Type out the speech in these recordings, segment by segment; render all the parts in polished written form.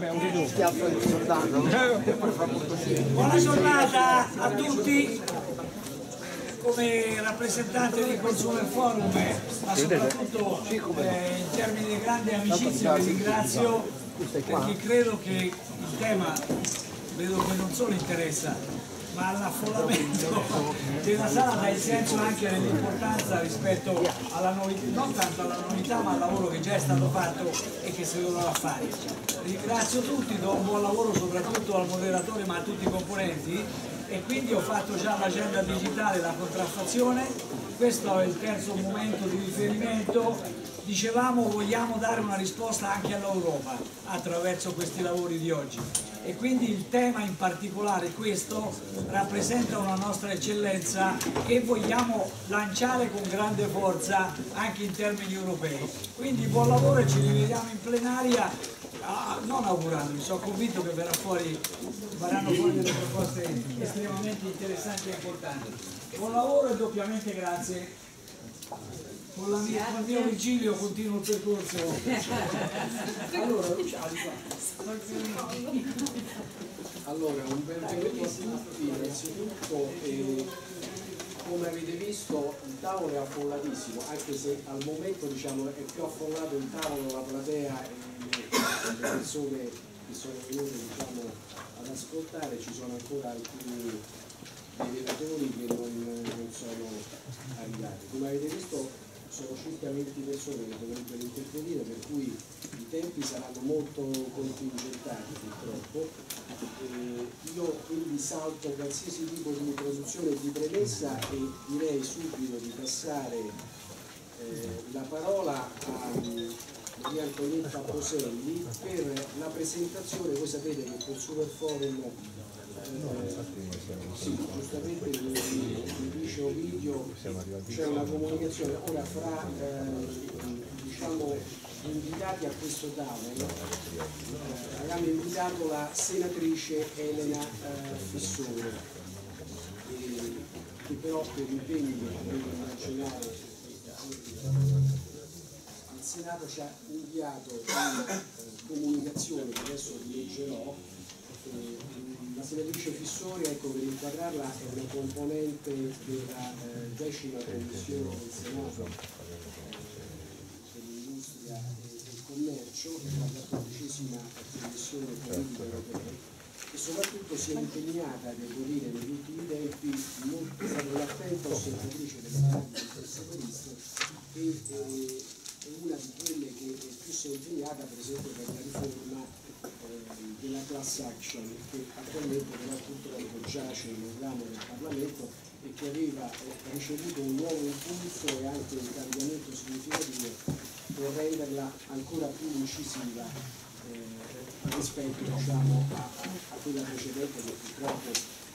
Buona giornata a tutti. Come rappresentante di Consumer Forum, ma soprattutto in termini di grande amicizia, vi ringrazio perché credo che il tema, vedo che non solo interessa, ma l'affollamento della sala dà il senso anche dell'importanza rispetto alla novità, non tanto alla novità ma al lavoro che già è stato fatto e che si dovrà fare. Ringrazio tutti, do un buon lavoro soprattutto al moderatore ma a tutti i componenti, e quindi ho fatto già l'agenda digitale, la contraffazione. Questo è il terzo momento di riferimento. Dicevamo, vogliamo dare una risposta anche all'Europa attraverso questi lavori di oggi, e quindi il tema in particolare, questo, rappresenta una nostra eccellenza che vogliamo lanciare con grande forza anche in termini europei. Quindi buon lavoro e ci rivediamo in plenaria. Non augurandomi, sono convinto che verranno fuori delle proposte estremamente interessanti e importanti. Buon lavoro e doppiamente grazie. Con il mio Virgilio continuo il percorso. Allora, un benvenuto a tutti. Innanzitutto, come avete visto, il tavolo è affollatissimo, anche se al momento diciamo, è più affollato il tavolo, la platea e le persone che sono venute ad ascoltare. Ci sono ancora alcuni dei relatori che non sono arrivati. Come avete visto, sono circa 20 persone che dovrebbero intervenire, per cui i tempi saranno molto contingentati purtroppo. Io quindi salto qualsiasi tipo di introduzione e di premessa e direi subito di passare la parola a Maria Antonietta Boselli per la presentazione. Voi sapete che il Consumer Forum, sì, giustamente mi dice Ovidio, c'è una comunicazione ora fra diciamo, invitati a questo tavolo. Abbiamo invitato la senatrice Elena Fissore, che però per impegni che potete immaginare il Senato ci ha inviato una comunicazione che adesso vi leggerò. La senatrice Fissori, ecco, per inquadrarla, è una componente della 10ª commissione del Senato per l'industria e il commercio, la 14ª commissione politica europea, e soprattutto si è impegnata, devo dire, negli ultimi tempi, è stata un'attenta osservatrice delle pratiche perseveriste e è una di quelle che più si è impegnata, per esempio, per la riforma della class action, che attualmente però purtroppo giace nel ramo del Parlamento e che aveva ricevuto un nuovo impulso e anche un cambiamento significativo per renderla ancora più incisiva rispetto a quella precedente, che purtroppo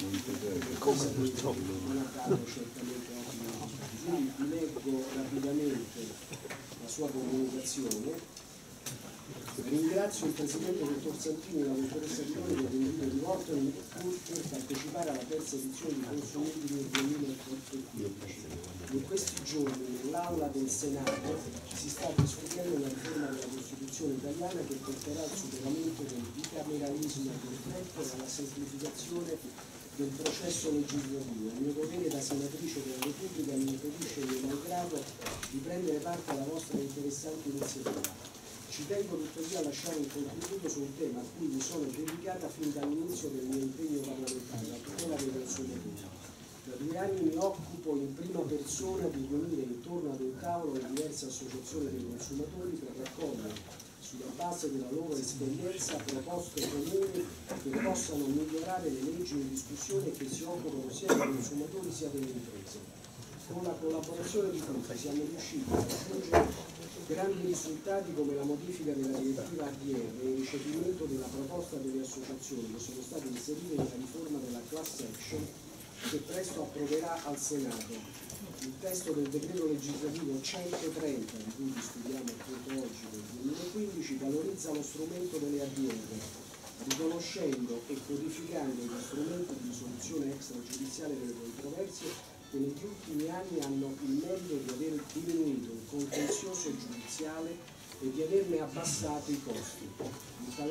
non ha dato certamente ottimi risultati. Quindi vi leggo rapidamente la sua comunicazione. Ringrazio il Presidente dottor Santini e la dottoressa Di Lori per l'invito rivolto per partecipare alla terza edizione di Consumibili 2015. In questi giorni nell'Aula del Senato si sta discutendo una riforma della Costituzione italiana che porterà al superamento del bicameralismo perfetto e alla semplificazione del processo legislativo. Il mio dovere da senatrice della Repubblica mi impedisce, mio malgrado, di prendere parte alla vostra interessante iniziativa. Ci tengo tuttavia a lasciare un contributo su un tema a cui mi sono dedicata fin dall'inizio del mio impegno parlamentare, la tutela dei consumatori. Da 2 anni mi occupo in prima persona di riunire intorno ad un tavolo le diverse associazioni dei consumatori per raccogliere, sulla base della loro esperienza, proposte comuni che possano migliorare le leggi in discussione e che si occupano sia dei consumatori sia delle imprese. Con la collaborazione di tutti siamo riusciti a raggiungere grandi risultati come la modifica della direttiva ADR e il recepimento della proposta delle associazioni che sono state inserite nella riforma della class action che presto approverà al Senato. Il testo del decreto legislativo 130 di cui discutiamo appunto oggi del 2015 valorizza lo strumento delle ADR, riconoscendo e codificando gli strumenti di risoluzione extragiudiziale delle controversie che negli ultimi anni hanno il merito di aver diminuito il contenzioso giudiziale e di averne abbassato i costi. In tale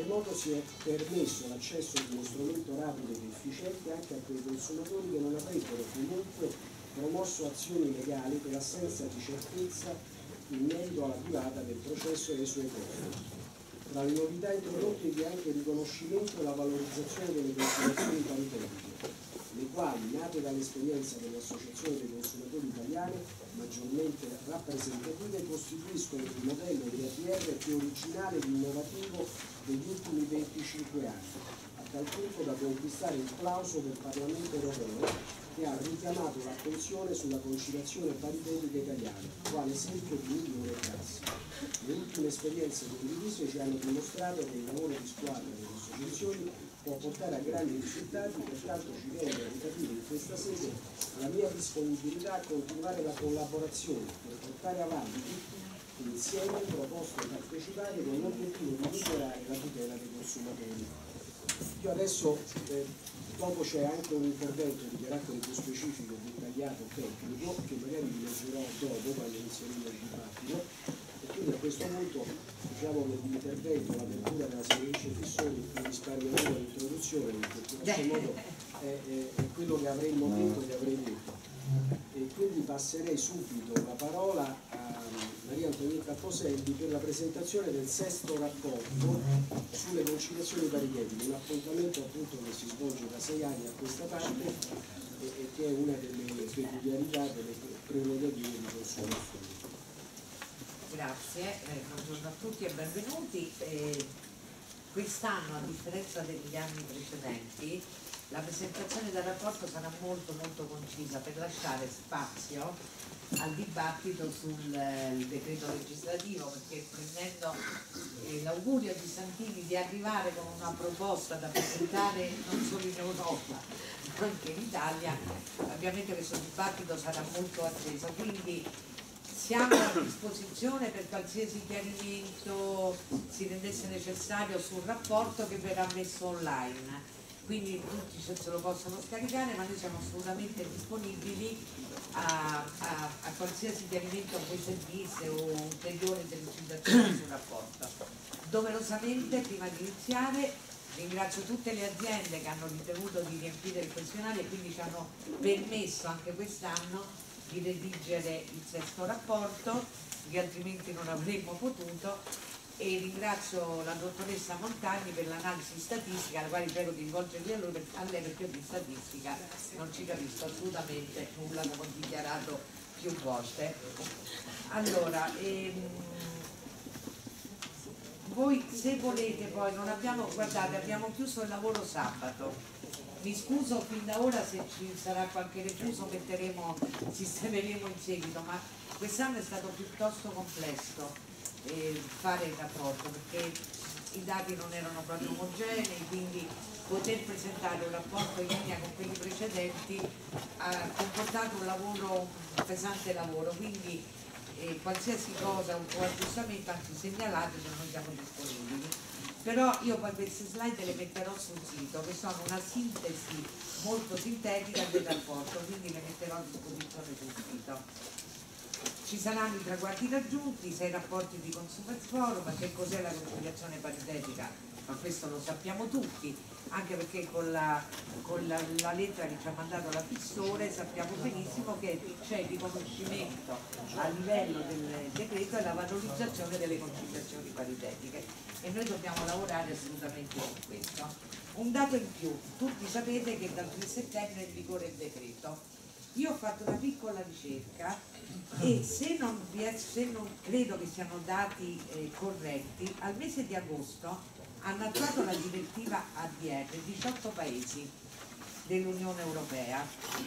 modo si è permesso l'accesso di uno strumento rapido ed efficiente anche a quei consumatori che non avrebbero comunque promosso azioni legali per assenza di certezza in merito alla durata del processo e ai suoi costi. Tra le novità introdotte vi è anche il riconoscimento e la valorizzazione delle conciliazioni paritetiche, le quali, nate dall'esperienza delle associazioni dei consumatori italiane, maggiormente rappresentative, costituiscono il modello di APR più originale e innovativo degli ultimi 25 anni, a tal punto da conquistare il plauso del Parlamento europeo, che ha richiamato l'attenzione sulla conciliazione paritetica italiana, quale esempio di migliore prassi. Le ultime esperienze condivise ci hanno dimostrato che il lavoro di squadra delle associazioni può portare a grandi risultati, pertanto ci rende ricapire in questa sede la mia disponibilità a continuare la collaborazione per portare avanti insieme proposte partecipate con l'obiettivo di migliorare la tutela dei consumatori. Io adesso, dopo c'è anche un intervento di carattere più specifico, dettagliato, tecnico, che magari vi leggerò dopo quando inizieremo il dibattito, e quindi a questo punto diciamo che l'intervento, l'apertura della senatrice Fissoni, vi risparmierò l'introduzione, perché in questo modo è quello che avremmo detto che avrei detto. E quindi passerei subito la parola a Maria Antonietta Poselli per la presentazione del sesto rapporto sulle conciliazioni paritetiche, un appuntamento appunto che si svolge da 6 anni a questa parte e che è una delle peculiarità, delle prerogative di consumazione. Grazie, buongiorno a tutti e benvenuti. Quest'anno, a differenza degli anni precedenti, la presentazione del rapporto sarà molto concisa per lasciare spazio al dibattito sul decreto legislativo, perché prendendo l'augurio di Santini di arrivare con una proposta da presentare non solo in Europa ma anche in Italia, ovviamente questo dibattito sarà molto acceso, quindi siamo a disposizione per qualsiasi chiarimento si rendesse necessario sul rapporto che verrà messo online. Quindi tutti se lo possono scaricare, ma noi siamo assolutamente disponibili a qualsiasi chiarimento a voi servisse o ulteriore delucidazione sul rapporto. Doverosamente, prima di iniziare, ringrazio tutte le aziende che hanno ritenuto di riempire il questionario e quindi ci hanno permesso anche quest'anno di redigere il sesto rapporto, che altrimenti non avremmo potuto. E ringrazio la dottoressa Montagni per l'analisi statistica, alla quale prego di rivolgervi a lei perché io di statistica non ci capisco assolutamente nulla, come ho dichiarato più volte. Allora, voi se volete poi, non abbiamo, guardate, abbiamo chiuso il lavoro sabato, mi scuso fin da ora se ci sarà qualche refuso, sistemeremo in seguito, ma quest'anno è stato piuttosto complesso fare il rapporto perché i dati non erano proprio omogenei, quindi poter presentare un rapporto in linea con quelli precedenti ha comportato un pesante lavoro, quindi qualsiasi cosa o aggiustamento anzi segnalate se noi siamo disponibili. Però io poi queste slide le metterò sul sito, che sono una sintesi molto sintetica del rapporto, quindi le metterò a disposizione sul sito. Ci saranno i traguardi raggiunti, 6 rapporti di Consumer Forum, che cos'è la conciliazione paritetica, ma questo lo sappiamo tutti, anche perché con la lettera che ci ha mandato la Fissore sappiamo benissimo che c'è il riconoscimento a livello del decreto e la valorizzazione delle conciliazioni paritetiche e noi dobbiamo lavorare assolutamente su questo. Un dato in più, tutti sapete che dal 3 settembre è in vigore il decreto. Io ho fatto una piccola ricerca e se non credo che siano dati corretti, al mese di agosto hanno attuato la direttiva ADR 18 paesi dell'Unione Europea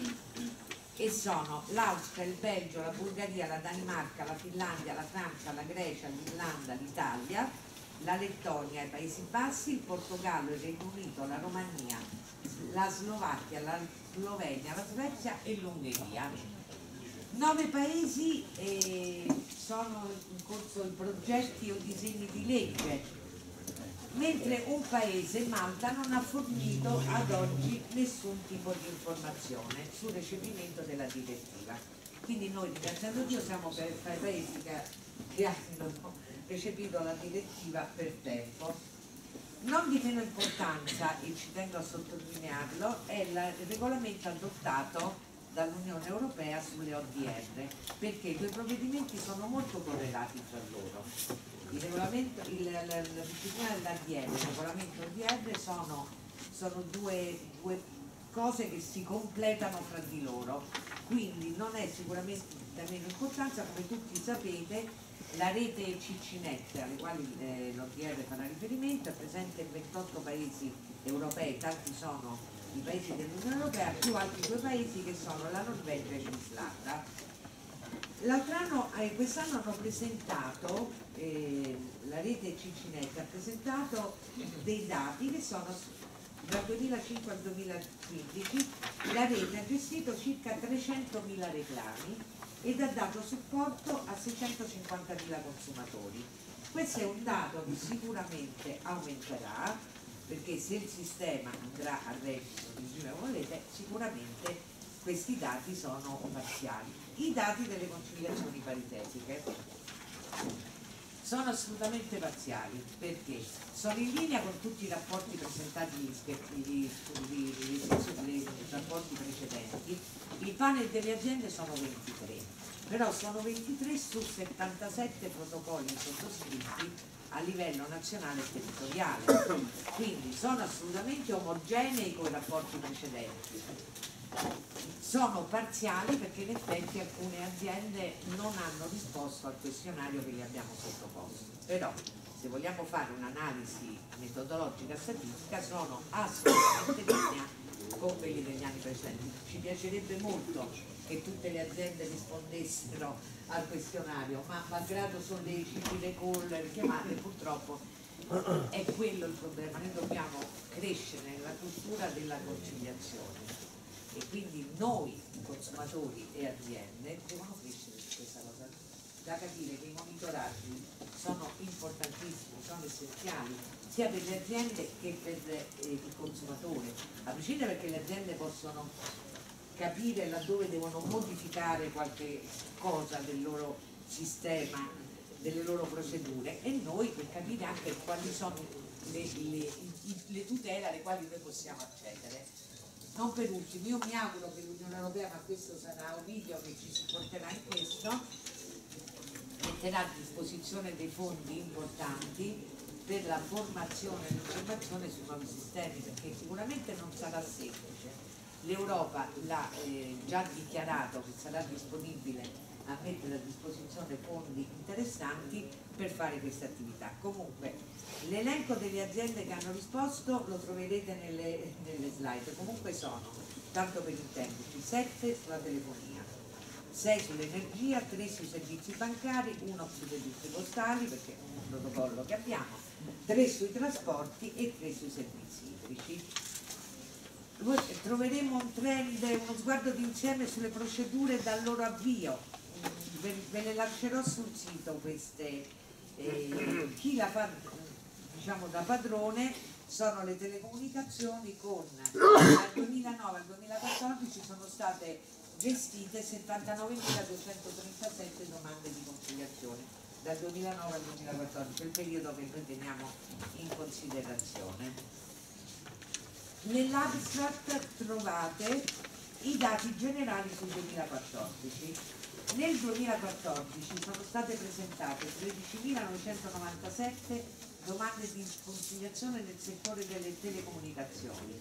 e sono l'Austria, il Belgio, la Bulgaria, la Danimarca, la Finlandia, la Francia, la Grecia, l'Irlanda, l'Italia, la Lettonia, i Paesi Bassi, il Portogallo, il Regno Unito, la Romania, la Slovacchia, la Slovenia, la Svezia e l'Ungheria. 9 paesi sono in corso i progetti o disegni di legge, mentre un paese, Malta, non ha fornito ad oggi nessun tipo di informazione sul recepimento della direttiva. Quindi noi, ringraziando Dio, siamo tra i paesi che hanno recepito la direttiva per tempo. 9 Non di meno importanza, e ci tengo a sottolinearlo, è il regolamento adottato dall'Unione Europea sulle ODR, perché i due provvedimenti sono molto correlati tra loro. Il regolamento, la disciplina dell'ADR e il regolamento ODR sono due cose che si completano fra di loro, quindi non è sicuramente da meno importanza. Come tutti sapete, la rete CCNet, alle quali l'ODR farà riferimento, è presente in 28 paesi europei, tanti sono i paesi dell'Unione Europea, più altri due paesi che sono la Norvegia e l'Islanda. L'altro anno, quest'anno hanno presentato, la rete CCNet ha presentato dei dati che sono dal 2005 al 2015, la rete ha gestito circa 300.000 reclami ed ha dato supporto a 650.000 consumatori. Questo è un dato che sicuramente aumenterà, perché se il sistema andrà a regime, come volete, sicuramente questi dati sono parziali. I dati delle conciliazioni paritetiche sono assolutamente parziali, perché sono in linea con tutti i rapporti presentati nei rapporti precedenti. Il panel delle aziende sono 23, però sono 23 su 77 protocolli sottoscritti a livello nazionale e territoriale, quindi sono assolutamente omogenei con i rapporti precedenti. Sono parziali perché in effetti alcune aziende non hanno risposto al questionario che gli abbiamo sottoposto, però se vogliamo fare un'analisi metodologica statistica sono assolutamente in linea con quelli degli anni precedenti. Ci piacerebbe molto che tutte le aziende rispondessero al questionario, ma malgrado solleciti, le call, le chiamate, purtroppo è quello il problema. Noi dobbiamo crescere nella cultura della conciliazione e quindi noi, consumatori e aziende, devono crescere su questa cosa. Da capire che i monitoraggi sono importantissimi, sono essenziali, sia per le aziende che per il consumatore, a prescindere, perché le aziende possono capire laddove devono modificare qualche cosa del loro sistema, delle loro procedure, e noi per capire anche quali sono le tutele alle quali noi possiamo accedere. Non per ultimo, io mi auguro che l'Unione Europea, ma questo sarà un video che ci supporterà in questo, metterà a disposizione dei fondi importanti per la formazione e l'informazione sui nuovi sistemi, perché sicuramente non sarà semplice. L'Europa l'ha già dichiarato che sarà disponibile a mettere a disposizione fondi interessanti per fare queste attività. Comunque l'elenco delle aziende che hanno risposto lo troverete nelle slide. Comunque sono, tanto per intenderci, 7 sulla telefonia, 6 sull'energia, 3 sui servizi bancari, 1 sui servizi postali, perché è un protocollo che abbiamo, 3 sui trasporti e 3 sui servizi idrici. Troveremo un trend, uno sguardo d'insieme sulle procedure dal loro avvio. Ve le lascerò sul sito queste. Chi la fa, diciamo, da padrone sono le telecomunicazioni, con dal 2009 al 2014 sono state gestite 79.237 domande di conciliazione, dal 2009 al 2014, il periodo che noi teniamo in considerazione. Nell'abstract trovate i dati generali sul 2014. Nel 2014 sono state presentate 13.997 domande di conciliazione nel settore delle telecomunicazioni,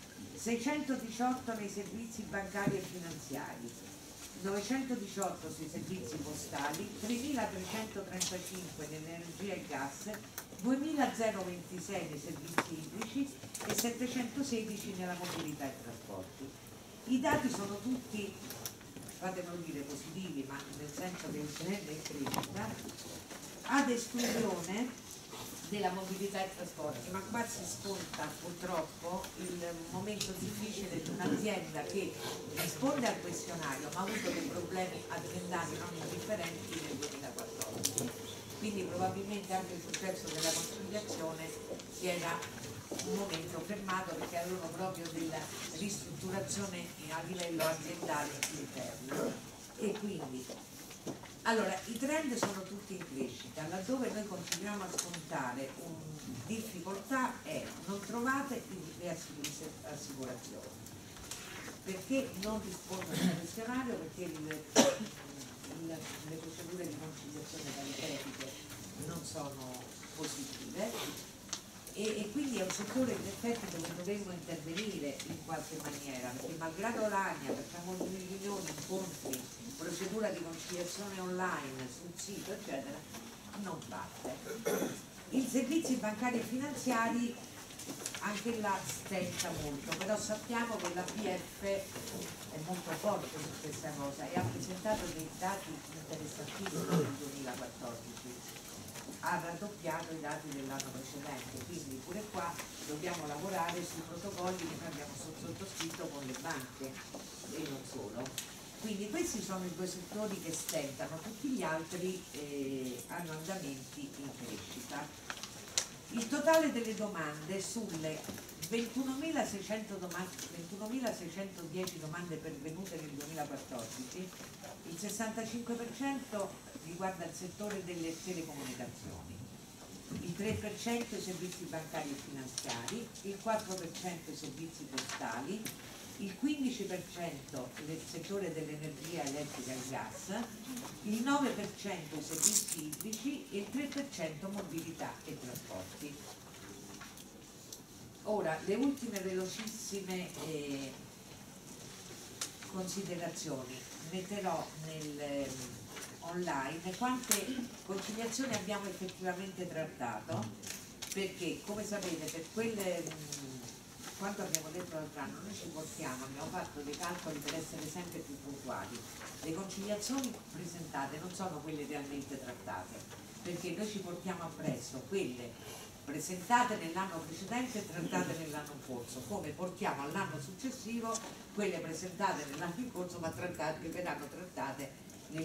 618 nei servizi bancari e finanziari, 918 sui servizi postali, 3.335 nell'energia e gas, 2.026 nei servizi idrici e 716 nella mobilità e trasporti. I dati sono tutti, fatemelo dire, positivi, ma nel senso che il trend è in crescita, ad esclusione della mobilità e trasporti, ma qua si sconta purtroppo il momento difficile di un'azienda che risponde al questionario ma ha avuto dei problemi aziendali non indifferenti nel 2014, quindi probabilmente anche il successo della conciliazione si era un momento fermato, perché avevano proprio della ristrutturazione a livello aziendale interno. E quindi Allora, i trend sono tutti in crescita, laddove noi continuiamo a scontare difficoltà è non trovate le assicurazioni, perché non rispondono al questionario, perché le procedure di conciliazione paritetiche non sono positive e quindi è un settore in effetti dove dovremmo intervenire in qualche maniera, perché malgrado l'AGNA, facciamo riunioni, incontri, procedura di conciliazione online sul sito eccetera, non parte. I servizi bancari e finanziari anche là stenta molto, però sappiamo che la BF è molto forte su questa cosa e ha presentato dei dati interessantissimi nel 2014, ha raddoppiato i dati dell'anno precedente, quindi pure qua dobbiamo lavorare sui protocolli che noi abbiamo sottoscritto con le banche e non solo. Quindi questi sono i due settori che stentano, tutti gli altri hanno andamenti in crescita. Il totale delle domande sulle 21.610 domande pervenute nel 2014, il 65% riguarda il settore delle telecomunicazioni, il 3% i servizi bancari e finanziari, il 4% i servizi postali, il 15% nel settore dell'energia elettrica e gas, il 9% i servizi idrici e il 3% mobilità e trasporti. Ora, le ultime velocissime considerazioni. Metterò online quante conciliazioni abbiamo effettivamente trattato, perché come sapete per quelle quando abbiamo detto l'altro anno noi ci portiamo, abbiamo fatto dei calcoli per essere sempre più puntuali. Le conciliazioni presentate non sono quelle realmente trattate, perché noi ci portiamo appresso quelle presentate nell'anno precedente e trattate nell'anno in corso, come portiamo all'anno successivo quelle presentate nell'anno in corso ma che verranno trattate nel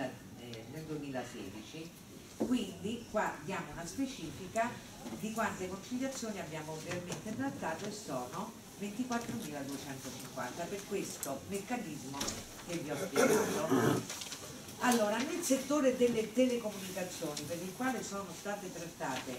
2016. Quindi qua diamo una specifica di quante conciliazioni abbiamo realmente trattato e sono 24.250 per questo meccanismo che vi ho spiegato. Allora, nel settore delle telecomunicazioni, per il quale sono state trattate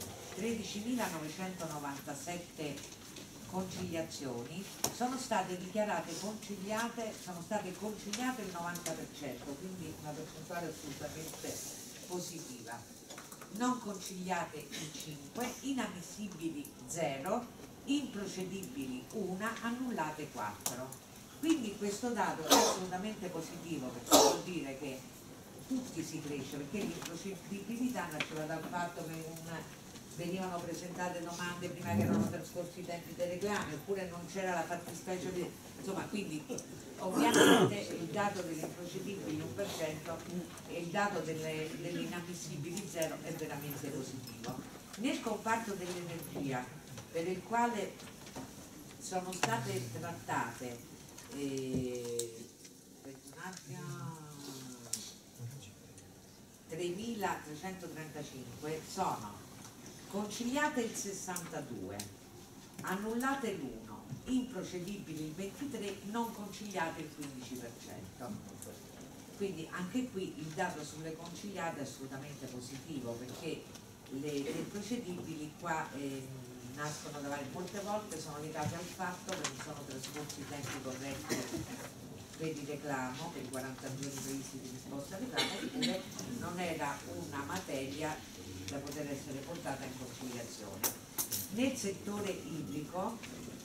13.997 conciliazioni, sono state dichiarate conciliate, sono state conciliate il 90%, quindi una percentuale assolutamente positiva. Non conciliate il 5, inammissibili 0, improcedibili 1, annullate 4. Quindi questo dato è assolutamente positivo, perché vuol dire che tutti si cresce, perché l'improcedibilità nasceva dal fatto che venivano presentate domande prima che erano trascorsi i tempi dei reclami, oppure non c'era la fattispecie di... insomma, quindi ovviamente il dato degli improcedibili 1% e il dato delle inammissibili 0 è veramente positivo. Nel comparto dell'energia, per il quale sono state trattate 3.335, sono conciliate il 62, annullate l'1, improcedibili il 23, non conciliate il 15%. Quindi anche qui il dato sulle conciliate è assolutamente positivo, perché le improcedibili qua nascono da varie, molte volte sono legate al fatto che non sono trascorsi i tempi corretti per il reclamo, per i 40 giorni previsti di risposta al reclamo, oppure non era una materia da poter essere portata in conciliazione. Nel settore idrico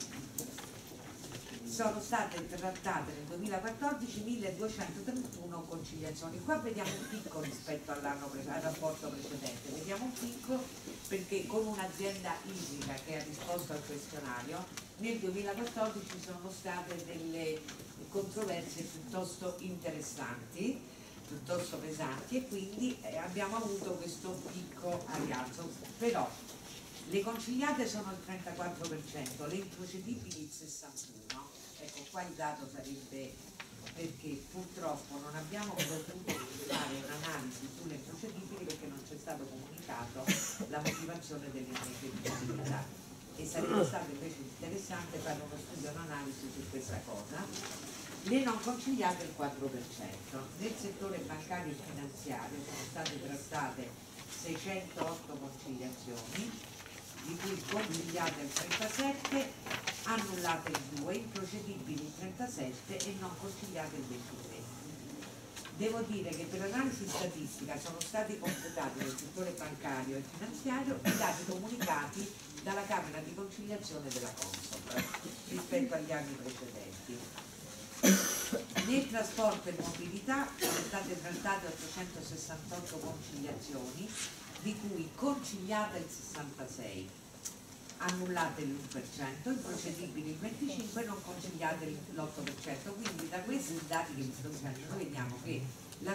sono state trattate nel 2014 1231 conciliazioni. Qua vediamo un picco rispetto al rapporto precedente, vediamo un picco perché con un'azienda idrica che ha risposto al questionario nel 2014 ci sono state delle controversie piuttosto interessanti, piuttosto pesanti, e quindi abbiamo avuto questo picco a rialzo. Però le conciliate sono il 34%, le improcedibili il 61%. Ecco, qua il dato sarebbe perché purtroppo non abbiamo potuto fare un'analisi sulle improcedibili perché non c'è stato comunicato la motivazione dell'improcedibilità, e sarebbe stato invece interessante fare uno studio, un'analisi su questa cosa. le non conciliate il 4%. Nel settore bancario e finanziario sono state trattate 608 conciliazioni, di cui conciliate il 37, annullate il 2, improcedibili il 37 e non conciliate il 23. Devo dire che per l'analisi statistica sono stati completati nel settore bancario e finanziario i dati comunicati dalla Camera di conciliazione della Consob rispetto agli anni precedenti. Nel trasporto e mobilità sono state trattate 868 conciliazioni, di cui conciliate il 66, annullate l'1%, improcedibili il 25% e non conciliate l'8%. Quindi da questi dati che vi sto dicendo noi vediamo che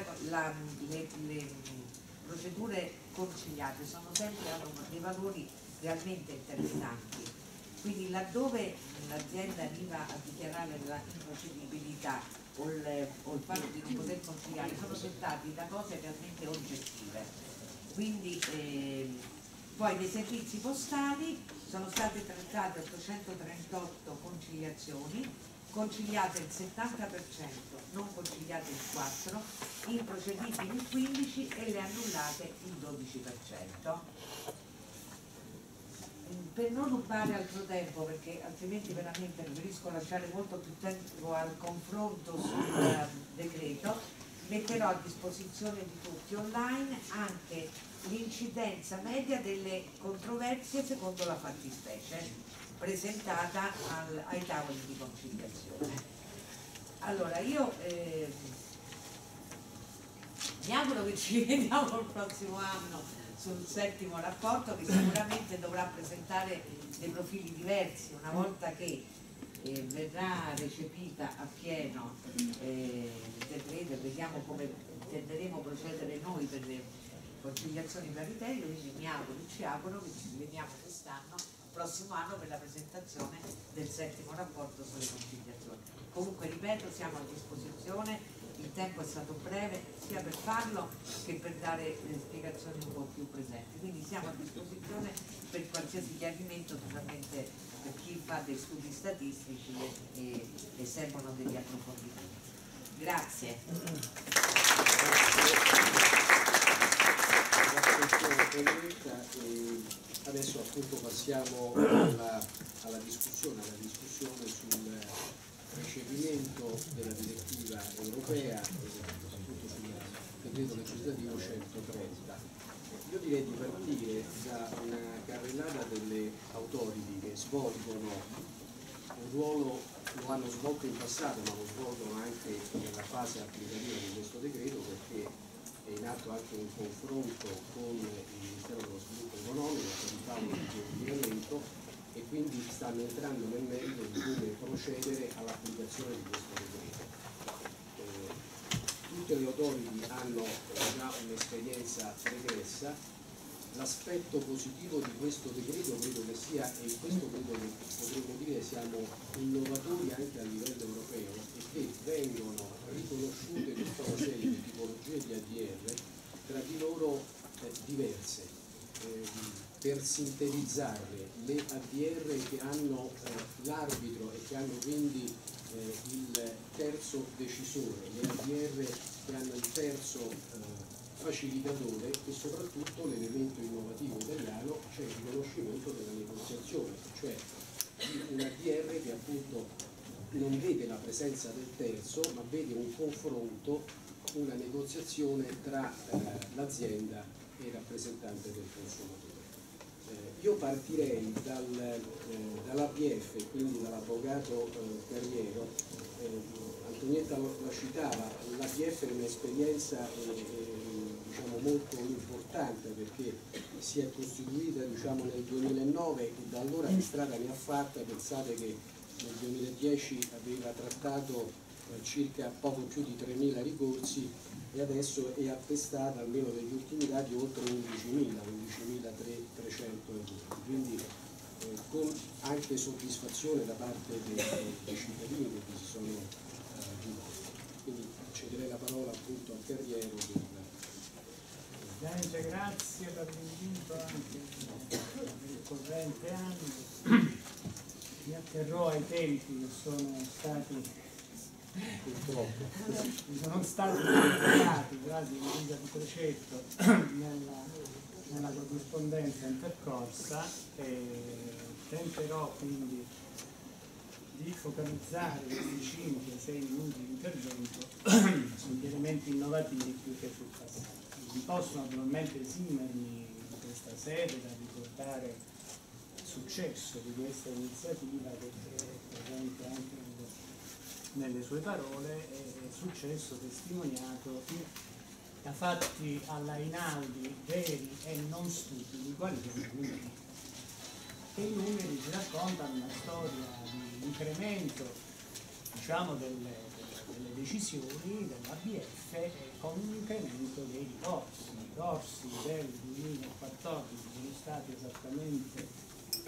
le procedure conciliate sono sempre hanno dei valori realmente interessanti. Quindi laddove l'azienda arriva a dichiarare la improcedibilità o il fatto di non poter conciliare sono dettati da cose realmente oggettive. Quindi poi dei servizi postali sono state trattate 838 conciliazioni, conciliate il 70%, non conciliate il 4%, improcedibili il 15% e le annullate il 12%. Per non rubare altro tempo, perché altrimenti veramente preferisco lasciare molto più tempo al confronto sul decreto, metterò a disposizione di tutti online anche l'incidenza media delle controversie secondo la fattispecie presentata ai tavoli di conciliazione. Allora io mi auguro che ci vediamo il prossimo anno sul settimo rapporto, che sicuramente dovrà presentare dei profili diversi una volta che verrà recepita appieno il decreto e vediamo come intenderemo procedere noi per le conciliazioni paritarie. Quindi mi auguro, ci auguro che ci vediamo quest'anno, prossimo anno, per la presentazione del settimo rapporto sulle conciliazioni. Comunque ripeto, siamo a disposizione, il tempo è stato breve sia per farlo che per dare spiegazioni un po' più presenti, quindi siamo a disposizione per qualsiasi chiarimento, naturalmente per chi fa dei studi statistici e servono degli approfondimenti. Grazie. Adesso appunto passiamo alla discussione sul recepimento della direttiva europea, soprattutto sul decreto legislativo 130. Io direi di partire da una carrellata delle autority che svolgono un ruolo, lo hanno svolto in passato ma lo svolgono anche nella fase applicativa di questo decreto, perché è in atto anche un confronto con il Ministero dello Sviluppo Economico per il tavolo di coordinamento, e quindi stanno entrando nel merito di come procedere all'applicazione di questo decreto. Tutte le autority hanno già un'esperienza pregressa. L'aspetto positivo di questo decreto credo che sia, e questo credo che potremmo dire siamo innovatori anche a livello europeo, è che vengono riconosciute tutta una serie di tipologie di ADR tra di loro diverse. Per sintetizzarle, le ADR che hanno l'arbitro e che hanno quindi il terzo decisore, le ADR che hanno il terzo facilitatore, e soprattutto l'elemento innovativo italiano, cioè il riconoscimento della negoziazione, cioè un ADR che appunto non vede la presenza del terzo ma vede un confronto, una negoziazione tra l'azienda e il rappresentante del consumatore. Io partirei dall'APF, quindi dall'avvocato Carriero. Antonietta la citava, l'APF è un'esperienza diciamo, molto importante, perché si è costituita diciamo, nel 2009 e da allora che strada ne ha fatta. Pensate che nel 2010 aveva trattato circa poco più di 3.000 ricorsi e adesso è attestata, almeno negli ultimi dati, oltre 11.300 euro, quindi con anche soddisfazione da parte dei cittadini che si sono rivolti. Quindi cederei la parola appunto al Carriero. Presidente, grazie per l'invito anche per il corrente anno. Mi atterrò ai tempi che sono stati mi sono stati indicati gradi di guida di precetto nella corrispondenza intercorsa e tenterò quindi di focalizzare questi 5-6 minuti di intervento sugli elementi innovativi più che sul passato. Vi posso naturalmente esimermi in questa sede da ricordare il successo di questa iniziativa che è presente anche nelle sue parole, è successo testimoniato da fatti alla Rinaldi veri e non stupidi, quali sono i numeri. E i numeri ci raccontano una storia di incremento, diciamo, delle decisioni dell'ABF con un incremento dei ricorsi. I ricorsi del 2014 sono stati esattamente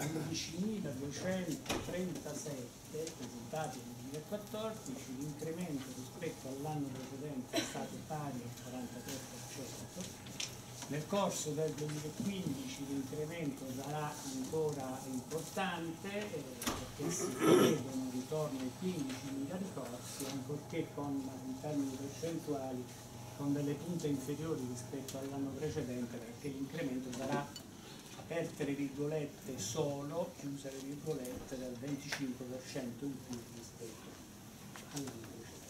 11.237 presentati nel 2014, l'incremento rispetto all'anno precedente è stato pari al 43%. Nel corso del 2015 l'incremento sarà ancora importante perché si prevede un ritorno ai 15.000 ricorsi, ancorché in termini percentuali con delle punte inferiori rispetto all'anno precedente, perché l'incremento sarà, aperte le virgolette, solo, chiuse le virgolette, del 25% in più rispetto all'anno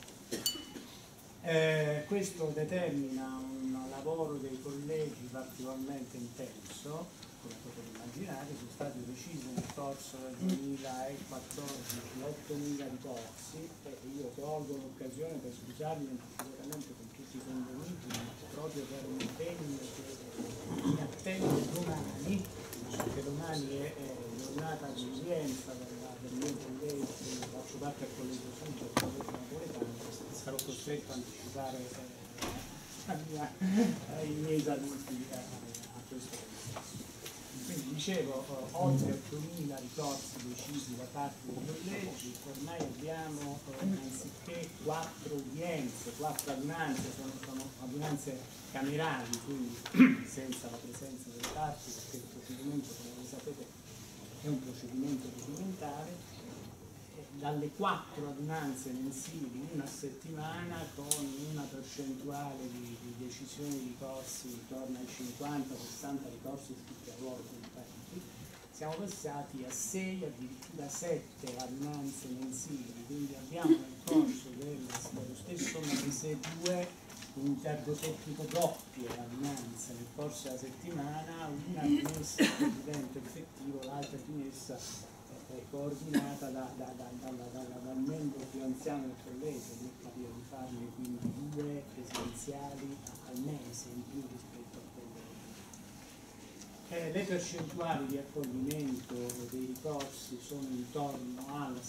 precedente. Questo determina un lavoro dei colleghi particolarmente intenso, come potete immaginare. Sono stati decisi nel corso del 2014 8.000 ricorsi e io colgo l'occasione per scusarmi anticipatamente con tutti i condomini, proprio per un impegno che mi attende domani, perché domani è giornata di udienza del mio collegio, faccio parte del collegio Sud del collegio napoletano, sarò costretto a anticipare i miei saluti a questo processo. Quindi dicevo, oltre 8.000 ricorsi decisi da parte dei collegi, ormai abbiamo anziché 4 udienze, 4 adunanze, sono adunanze camerali, quindi senza la presenza delle parti, perché il procedimento, come voi sapete, è un procedimento documentale. Dalle 4 adunanze mensili, una a settimana, con una percentuale di decisioni di ricorsi intorno ai 50-60 ricorsi iscritti a ruolo competenti, siamo passati a 6, addirittura 7 adunanze mensili, quindi abbiamo nel corso dello stesso mese 2 un intervento tecnico doppio adunanze nel corso della settimana, una dimessa il presidente effettivo, l'altra dimessa coordinata dal membro più anziano del collegio, mi capita di farne quindi 2 presidenziali al mese in più rispetto a quelle. Le percentuali di accoglimento dei ricorsi sono intorno al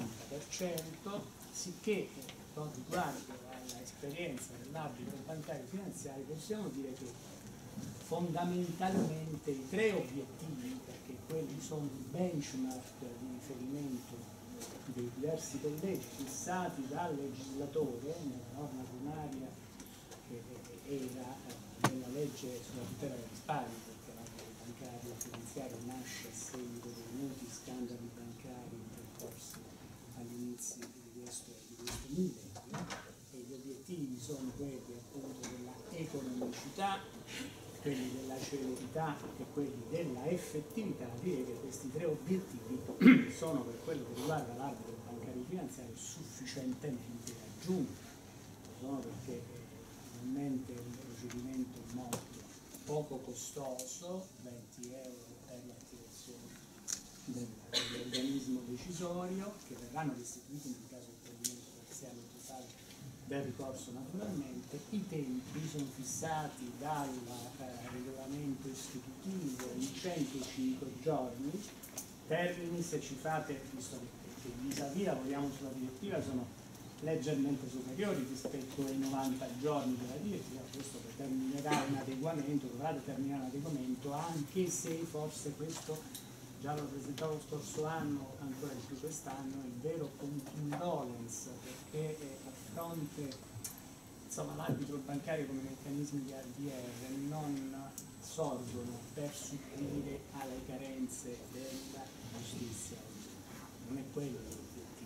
70%, sicché riguardo all'esperienza dell'arbitro bancario finanziario possiamo dire che fondamentalmente i 3 obiettivi, perché quelli sono i benchmark di riferimento dei diversi collegi fissati dal legislatore nella norma primaria che era nella legge sulla tutela del risparmio, perché l'arbitro bancario finanziario nasce a seguito dei noti scandali bancari intercorsi all'inizio di questo millennio, e gli obiettivi sono quelli appunto della economicità, quelli della celerità e quelli della effettività. Direi che questi 3 obiettivi sono, per quello che riguarda l'arbitro bancario finanziario, sufficientemente raggiunti. Sono perché normalmente è un procedimento molto poco costoso, 20 euro per l'attivazione dell'organismo decisorio, che verranno restituiti nel caso del provvedimento parziale o totale del ricorso naturalmente. I tempi sono fissati dal regolamento istitutivo in 105 giorni, termini, se ci fate, visto che vis-à-vis lavoriamo sulla direttiva, sono leggermente superiori rispetto ai 90 giorni della direttiva. Questo determinerà un adeguamento, dovrà determinare un adeguamento, anche se forse questo già lo presentavo lo scorso anno, ancora di più quest'anno, il vero condolence, perché a fronte, insomma, l'arbitro bancario come meccanismi di RDR non sorgono per supplire alle carenze della giustizia, non è quello l'obiettivo.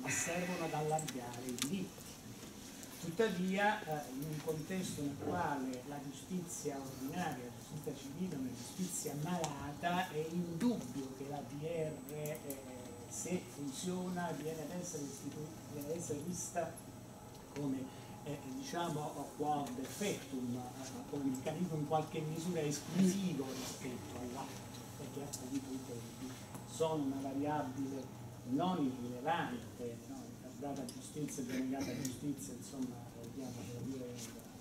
servono ad allargare i diritti. Tuttavia, in un contesto nel quale la giustizia ordinaria, la giustizia civile è una giustizia malata, è indubbio che la DR, se funziona, viene ad essere vista come diciamo quod effectum, come meccanismo in qualche misura esclusivo rispetto all'atto, perché appunto i tempi sono una variabile non irrilevante, no? Data giustizia, denegata giustizia, insomma, vediamo per dire.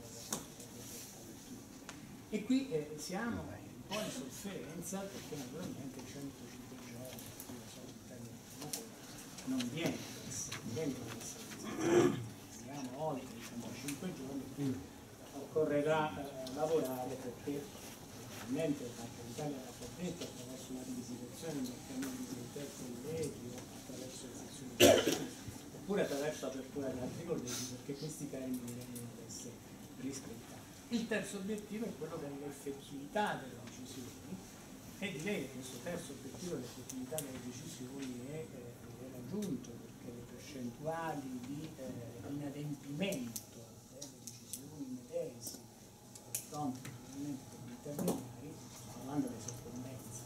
E qui siamo un po' in sofferenza perché naturalmente 105 giorni non viene ad essere, siamo oltre i 105 giorni, occorrerà lavorare perché ovviamente la Banca d'Italia l'ha detto attraverso la rivisitazione del meccanismo dei tre collegi o attraverso le sezioni di giustizia, oppure attraverso l'apertura di altri collegi, perché questi termini devono essere rispettati. Il terzo obiettivo è quello dell'effettività delle decisioni, e direi che questo terzo obiettivo dell'effettività delle decisioni è raggiunto, perché le percentuali di inadempimento delle decisioni medesime per fronte degli intermediari, parlando delle soccorrenze,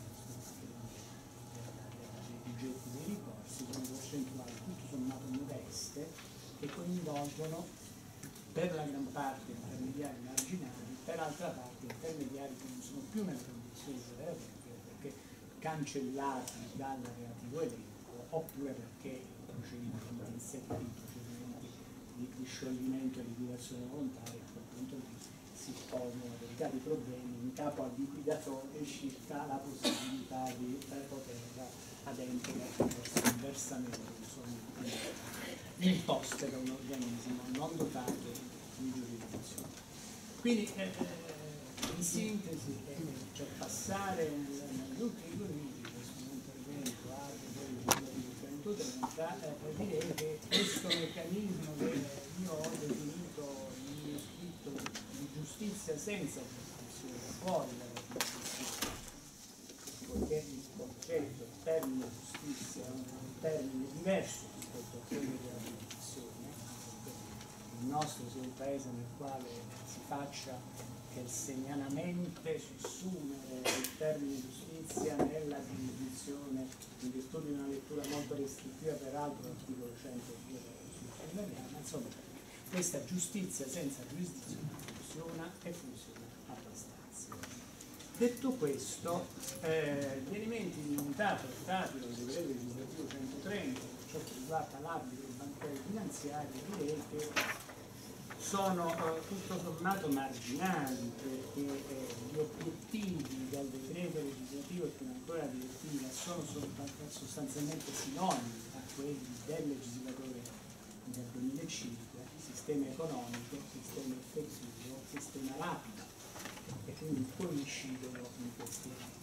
dei progetti dei ricorsi, sono percentuali tutto sommato modeste che coinvolgono per la gran parte intermediari marginali, per l'altra parte intermediari che non sono più nelle condizioni di poter avere perché cancellati dal relativo elenco, oppure perché i procedimenti in sé, i procedimenti di scioglimento e liquidazione volontaria, a quel punto lì si pongono delicati problemi in capo al liquidatore circa la possibilità di poter adempiere a questi versamenti che sono imposte da un organismo non dotato di giurisdizione. Quindi in sintesi, per passare negli ultimi 2 minuti di questo intervento a 130, direi che questo meccanismo che io ho definito in scritto di giustizia senza giurisdizione, fuori dalla giustizia, poiché il concetto, il termine giustizia è un termine diverso rispetto a quello della giurisdizione, perché il nostro sia un paese nel quale si faccia che segnanamente sussumere il termine giustizia nella giurisdizione in virtù di una lettura molto restrittiva peraltro dell'articolo 102 della Costituzione italiana, insomma questa giustizia senza giurisdizione funziona e funziona abbastanza. Detto questo, gli elementi di novità portati dal decreto legislativo 130 per ciò che riguarda l'arbitro bancario finanziario, direi che sono tutto sommato marginali, perché gli obiettivi del decreto legislativo e fino ancora direttiva sono sostanzialmente sinonimi a quelli del legislatore del 2005, sistema economico, sistema effettivo, sistema lapido, e quindi coincidono in questi ambiti.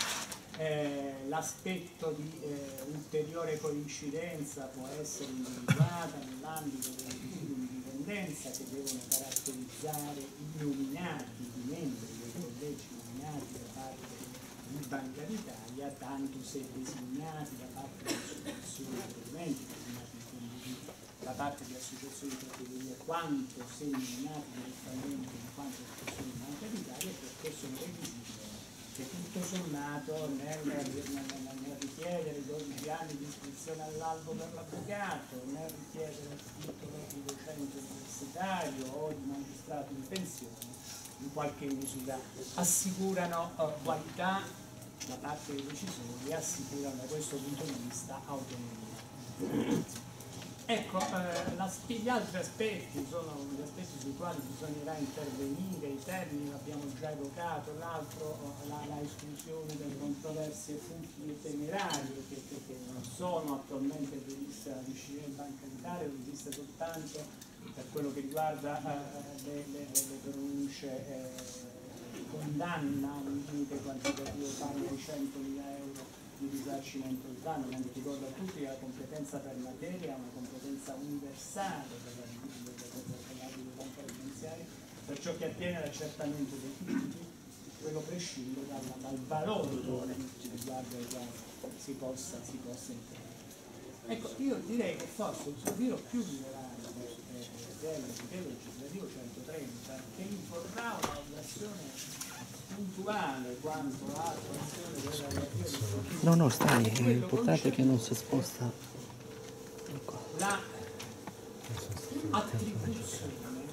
L'aspetto di ulteriore coincidenza può essere individuata nell'ambito delle misure di dipendenza che devono caratterizzare i nominati, i membri dei collegi nominati da parte di Banca d'Italia, tanto se designati da parte di associazioni di documenti, da parte di associazioni di categoria, quanto se nominati direttamente in quanto associazioni di Banca d'Italia, perché sono requisiti che tutto sommato nel richiedere 12 anni di iscrizione all'albo per l'avvocato, nel richiedere il titolo di docente universitario o di magistrato in pensione, in qualche misura assicurano qualità da parte dei decisori e assicurano da questo punto di vista autonomia. Ecco, gli altri aspetti sono gli aspetti sui quali bisognerà intervenire, i termini l'abbiamo già evocato, l'altro la esclusione delle controversie futili e temerarie che non sono attualmente previste dalla disciplina di Banca d'Italia, esiste soltanto per quello che riguarda le pronunce condanna a un limite quantitativo pari ai 100.000 euro di risarcimento del danno, quando ricordo a tutti che la competenza per materia è una competenza universale per l'ambito bancario finanziario, per ciò che attiene all'accertamento dei diritti, quello prescinde dal valore che riguarda il quale si possa intervenire. Ecco, io direi che forse il profilo più rilevante del decreto legislativo 130 che imporrà una valutazione puntuale quanto all'attuazione della direttiva No, stai, l'importante è che non si sposta. la attribuzione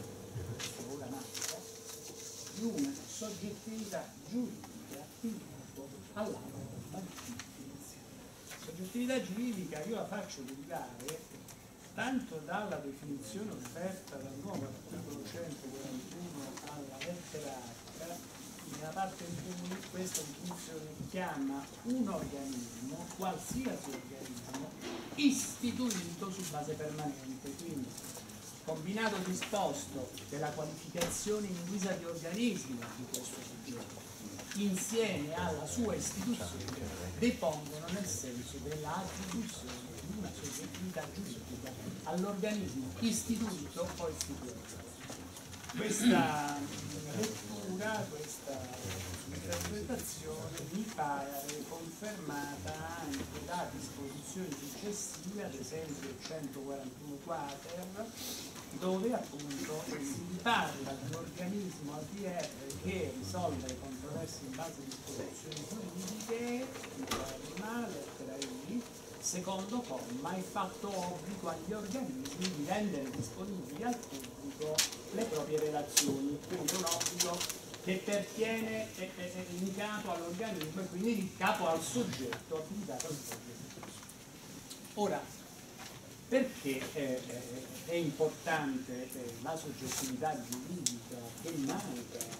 di una soggettività giuridica in capo all'ambito bancario finanziario. Soggettività giuridica io la faccio derivare tanto dalla definizione offerta dal nuovo articolo 141 alla lettera H. Nella parte in cui questa definizione chiama un organismo, qualsiasi organismo, istituito su base permanente, quindi combinato disposto della qualificazione in guisa di organismo di questo soggetto, insieme alla sua istituzione, depongono nel senso dell'attribuzione di una soggettività giuridica all'organismo istituito o istituito. Questa lettura, questa interpretazione mi pare confermata anche da disposizioni successive, ad esempio il 141 quater, dove appunto si parla di un organismo APR che risolve controversie in base a disposizioni giuridiche, lettera I, secondo comma, è fatto obbligo agli organismi di rendere disponibili al pubblico le proprie relazioni, quindi è un obbligo che pertiene in capo all'organismo e quindi in capo al soggetto abilitato a svolgere. Ora, perché è importante la soggettività giuridica che manca?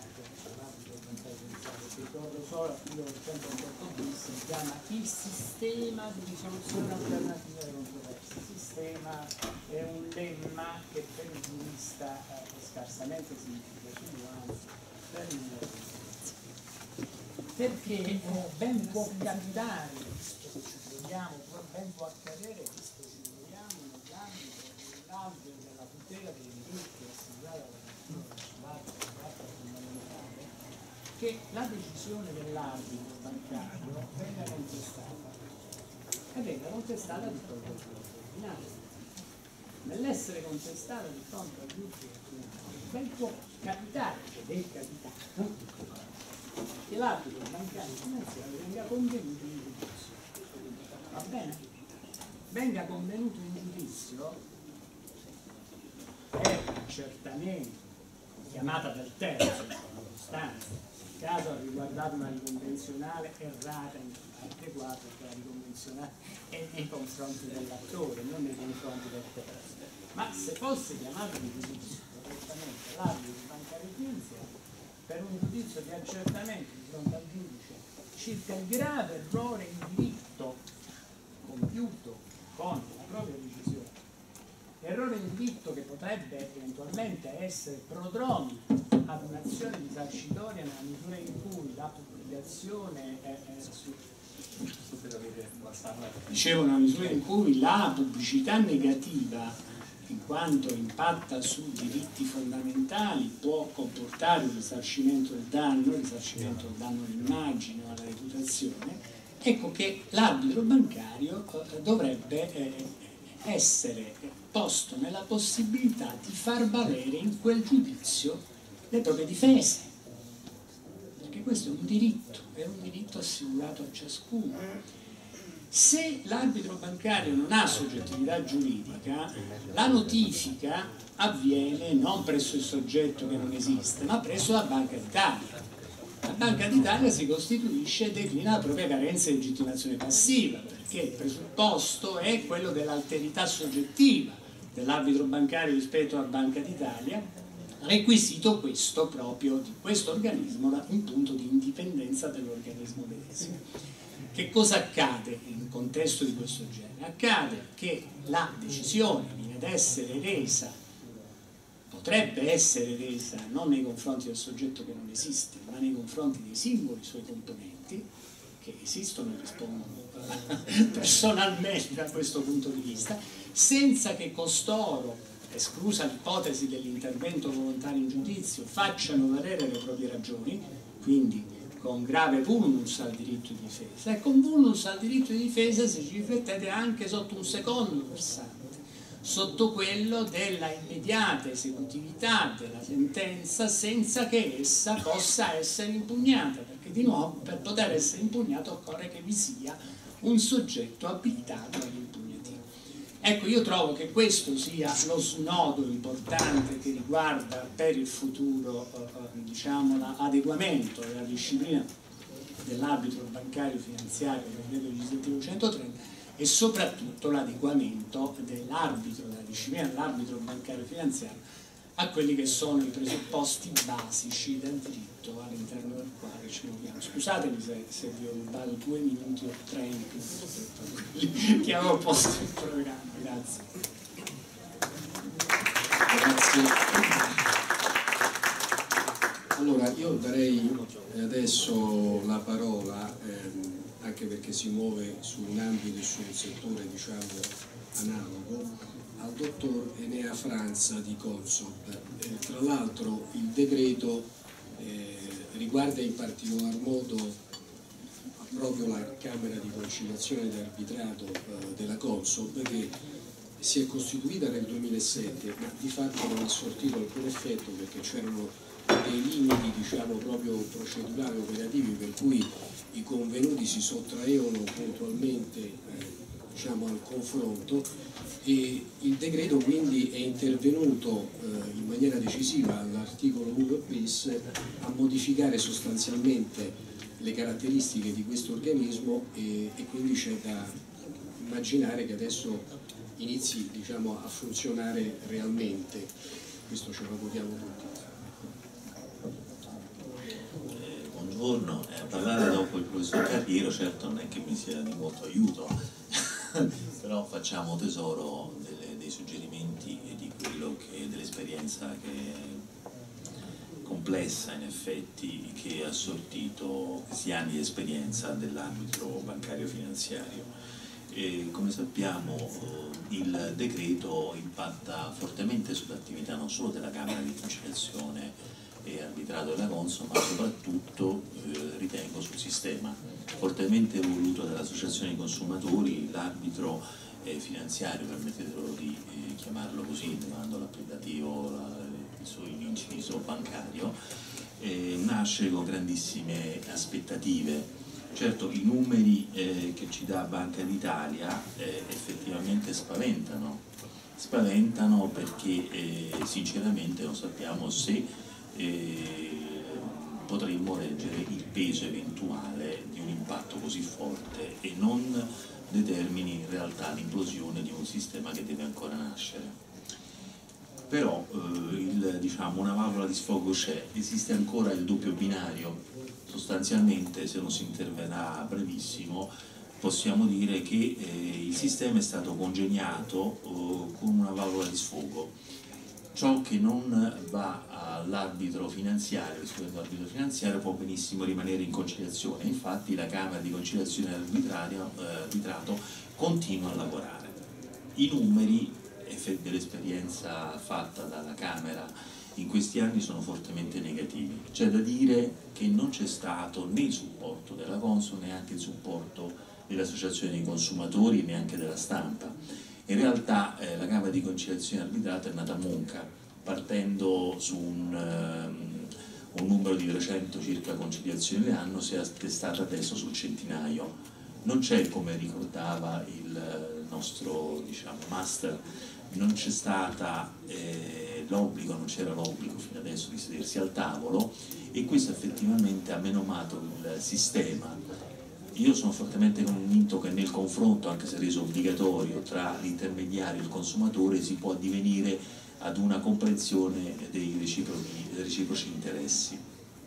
Ricordo solo l'articolo 128 bis si chiama il sistema di risoluzione alternativa delle controversie. Il sistema è un lemma che per il giurista è scarsamente significativo, anzi per il perché ben può capitare, ben può accadere, visto che ci troviamo nell'ambito della tutela dei diritti assicurati dalla Carta fondamentale, che la decisione dell'arbitro bancario venga contestata e venga contestata di fronte al giudice ordinario. Nell'essere contestata di fronte al giudice ordinario, ben può capitare, ed è capitato, che l'arbitro bancario finanziario venga convenuto in giudizio. Va bene? Venga convenuto in giudizio è certamente chiamata del terzo, in sostanza. Il caso ha riguardato una riconvenzionale errata in parte 4, che la riconvenzionale è nei confronti dell'attore, non nei confronti del terzo. Ma se fosse chiamato in giudizio correttamente l'arbitro bancario finanziario per un giudizio di accertamento di fronte al giudice circa il grave errore in diritto compiuto con la propria decisione, errore in diritto che potrebbe eventualmente essere prodromico ad un'azione risarcitoria nella misura in cui la pubblicazione dicevo, nella misura in cui la pubblicità negativa, in quanto impatta su diritti fondamentali, può comportare un risarcimento del danno all'immagine o alla reputazione, ecco che l'arbitro bancario dovrebbe essere posto nella possibilità di far valere in quel giudizio le proprie difese, perché questo è un diritto assicurato a ciascuno. Se l'arbitro bancario non ha soggettività giuridica, la notifica avviene non presso il soggetto che non esiste, ma presso la Banca d'Italia. La Banca d'Italia si costituisce e declina la propria carenza di legittimazione passiva, perché il presupposto è quello dell'alterità soggettiva dell'arbitro bancario rispetto alla Banca d'Italia, requisito questo proprio di questo organismo da un punto di indipendenza dell'organismo medesimo. Che cosa accade in un contesto di questo genere? Accade che la decisione viene ad essere resa, potrebbe essere resa non nei confronti del soggetto che non esiste, ma nei confronti dei singoli suoi componenti, che esistono e rispondono personalmente da questo punto di vista, senza che costoro, esclusa l'ipotesi dell'intervento volontario in giudizio, facciano valere le proprie ragioni, quindi con grave vulnus al diritto di difesa, e con vulnus al diritto di difesa, se ci riflettete, anche sotto un secondo versante, sotto quello della immediata esecutività della sentenza senza che essa possa essere impugnata, perché di nuovo per poter essere impugnata occorre che vi sia un soggetto abilitato all'impugnativa. Ecco, io trovo che questo sia lo snodo importante che riguarda per il futuro diciamo, l'adeguamento della disciplina dell'arbitro bancario finanziario del decreto legislativo 130 e soprattutto l'adeguamento dell'arbitro, della disciplina dell'arbitro bancario finanziario a quelli che sono i presupposti basici del diritto all'interno del quale ci muoviamo. Scusatemi se vi ho rubato 2 minuti o 3 in più rispetto a quelli che avevo posto in programma. Grazie. Grazie. Allora, io darei adesso la parola, anche perché si muove su un ambito e su un settore diciamo analogo, al dottor Enea Franza di Consob. Tra l'altro il decreto riguarda in particolar modo proprio la Camera di Conciliazione ed Arbitrato della Consob, che si è costituita nel 2007, ma di fatto non ha sortito alcun effetto perché c'erano dei limiti diciamo proprio procedurali operativi, per cui i convenuti si sottraevano puntualmente diciamo al confronto, e il decreto quindi è intervenuto in maniera decisiva all'articolo 1 bis a modificare sostanzialmente le caratteristiche di questo organismo, e quindi c'è da immaginare che adesso inizi diciamo a funzionare realmente. Questo ce lo auguriamo tutti. Buongiorno, parlare dopo il professor Carriero certo non è che mi sia di molto aiuto, però facciamo tesoro dei suggerimenti e di quello che dell'esperienza che è complessa in effetti, che ha sortito questi anni di esperienza dell'arbitro bancario finanziario. E come sappiamo il decreto impatta fortemente sull'attività non solo della Camera di Conciliazione e Arbitrato della Consob, ma soprattutto ritengo sul sistema fortemente evoluto dall'Associazione dei Consumatori. L'arbitro finanziario, permettetelo di chiamarlo così, levando l'appellativo, l'inciso bancario, nasce con grandissime aspettative. Certo, i numeri che ci dà Banca d'Italia effettivamente spaventano perché sinceramente non sappiamo se potremmo reggere il peso eventuale di un impatto così forte e non determini in realtà l'implosione di un sistema che deve ancora nascere. Però diciamo, una valvola di sfogo c'è, esiste ancora il doppio binario. Sostanzialmente, se non si interverrà a brevissimo, possiamo dire che il sistema è stato congegnato con una valvola di sfogo. Ciò che non va all'arbitro finanziario, rispetto all'arbitro finanziario, può benissimo rimanere in conciliazione. Infatti la Camera di Conciliazione e Arbitrato continua a lavorare. I numeri dell'esperienza fatta dalla Camera in questi anni sono fortemente negativi. C'è da dire che non c'è stato né il supporto della Consob, neanche il supporto dell'Associazione dei Consumatori, neanche della stampa. In realtà la Camera di Conciliazione e Arbitrato è nata monca, partendo su un numero di 300 circa conciliazioni l'anno, si è attestata adesso sul centinaio. Non c'è, come ricordava il nostro diciamo, master, non c'è stata l'obbligo, non c'era l'obbligo fino adesso di sedersi al tavolo, e questo effettivamente ha menomato il sistema. Io sono fortemente convinto che nel confronto, anche se reso obbligatorio, tra l'intermediario e il consumatore si può addivenire ad una comprensione dei reciproci interessi.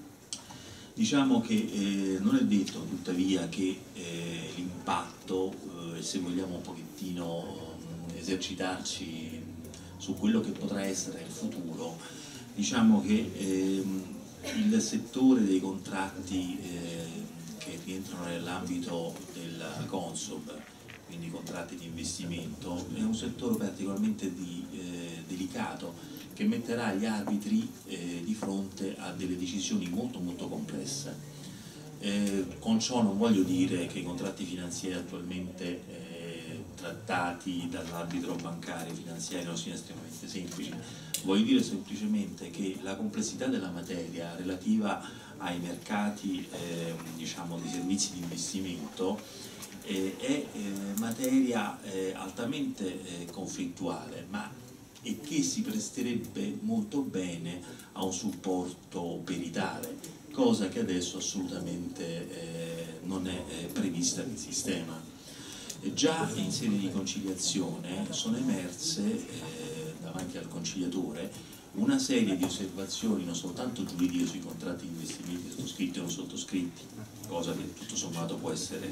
Diciamo che non è detto tuttavia che l'impatto, se vogliamo un pochettino esercitarci su quello che potrà essere il futuro, diciamo che il settore dei contratti che rientrano nell'ambito della Consob, quindi contratti di investimento, è un settore particolarmente delicato, che metterà gli arbitri di fronte a delle decisioni molto complesse. Con ciò non voglio dire che i contratti finanziari attualmente trattati dall'arbitro bancario finanziario siano estremamente semplici, voglio dire semplicemente che la complessità della materia relativa ai mercati diciamo di servizi di investimento è materia altamente conflittuale, ma e che si presterebbe molto bene a un supporto peritale, cosa che adesso assolutamente non è prevista nel sistema. Già in sede di conciliazione sono emerse davanti al conciliatore una serie di osservazioni non soltanto giuridiche sui contratti di investimento sottoscritti o non sottoscritti, cosa che tutto sommato può essere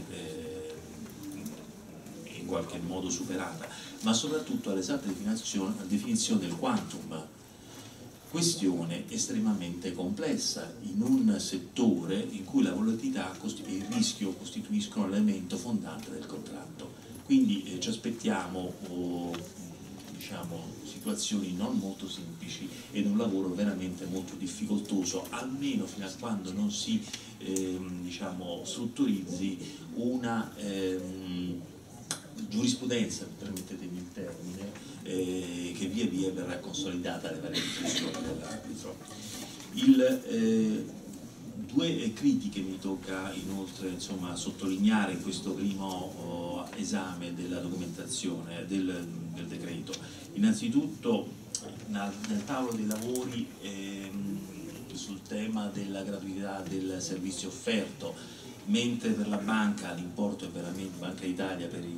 in qualche modo superata, ma soprattutto all'esatta definizione del quantum, questione estremamente complessa in un settore in cui la volatilità e il rischio costituiscono l'elemento fondante del contratto. Quindi ci aspettiamo diciamo, situazioni non molto semplici ed un lavoro veramente molto difficoltoso, almeno fino a quando non si diciamo, strutturizzi una giurisprudenza, permettetemi il termine, che via via verrà consolidata alle varie decisioni dell'arbitro. Due critiche mi tocca inoltre insomma, sottolineare in questo primo esame della documentazione del decreto. Innanzitutto nel tavolo dei lavori sul tema della gratuità del servizio offerto, mentre per la banca l'importo è veramente, Banca d'Italia per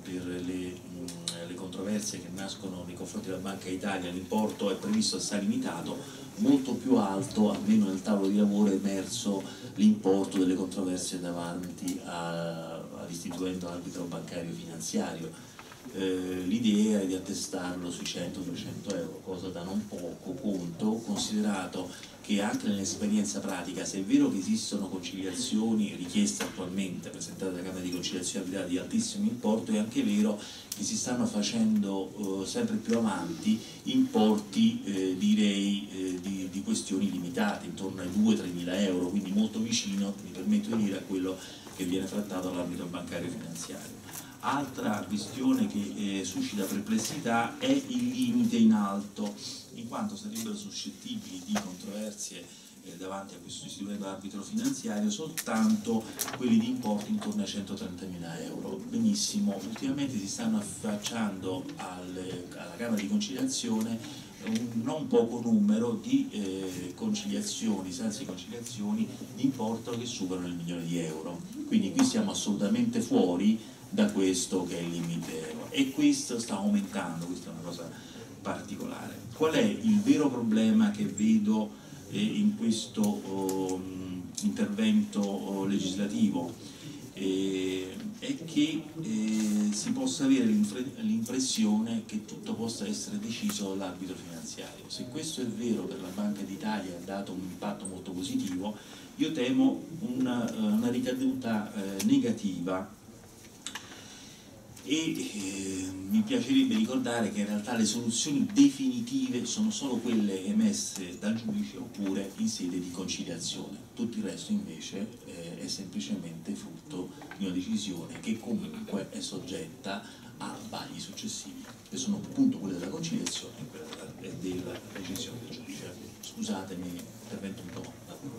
le controversie che nascono nei confronti della Banca d'Italia, l'importo è previsto assai limitato, molto più alto, almeno nel tavolo di lavoro è emerso l'importo delle controversie davanti all'istituendo arbitro bancario finanziario. L'idea è di attestarlo sui 100-200 euro, cosa da non poco conto, considerato che anche nell'esperienza pratica, se è vero che esistono conciliazioni richieste attualmente, presentate dalla Camera di Conciliazione di altissimo importo, è anche vero che si stanno facendo sempre più avanti importi direi di questioni limitate, intorno ai 2-3 mila euro, quindi molto vicino, mi permetto di dire, a quello che viene trattato dall'arbitro bancario finanziario. Altra questione che suscita perplessità è il limite in alto, in quanto sarebbero suscettibili di controversie davanti a questo istituto arbitro finanziario soltanto quelli di importi intorno ai 130.000 euro. Benissimo, ultimamente si stanno affacciando alla Camera di Conciliazione un non poco numero di conciliazioni, istanze di conciliazioni di importo che superano il 1 milione di euro, quindi qui siamo assolutamente fuori da questo che è il limite e questo sta aumentando, questa è una cosa particolare. Qual è il vero problema che vedo in questo intervento legislativo? È che si possa avere l'impressione che tutto possa essere deciso dall'arbitro finanziario. Se questo è vero per la Banca d'Italia, ha dato un impatto molto positivo, io temo una ricaduta negativa. E mi piacerebbe ricordare che in realtà le soluzioni definitive sono solo quelle emesse dal giudice oppure in sede di conciliazione, tutto il resto invece è semplicemente frutto di una decisione che comunque è soggetta a vagli successivi, che sono appunto quelle della conciliazione e della decisione del giudice. Scusatemi, intervento un po'.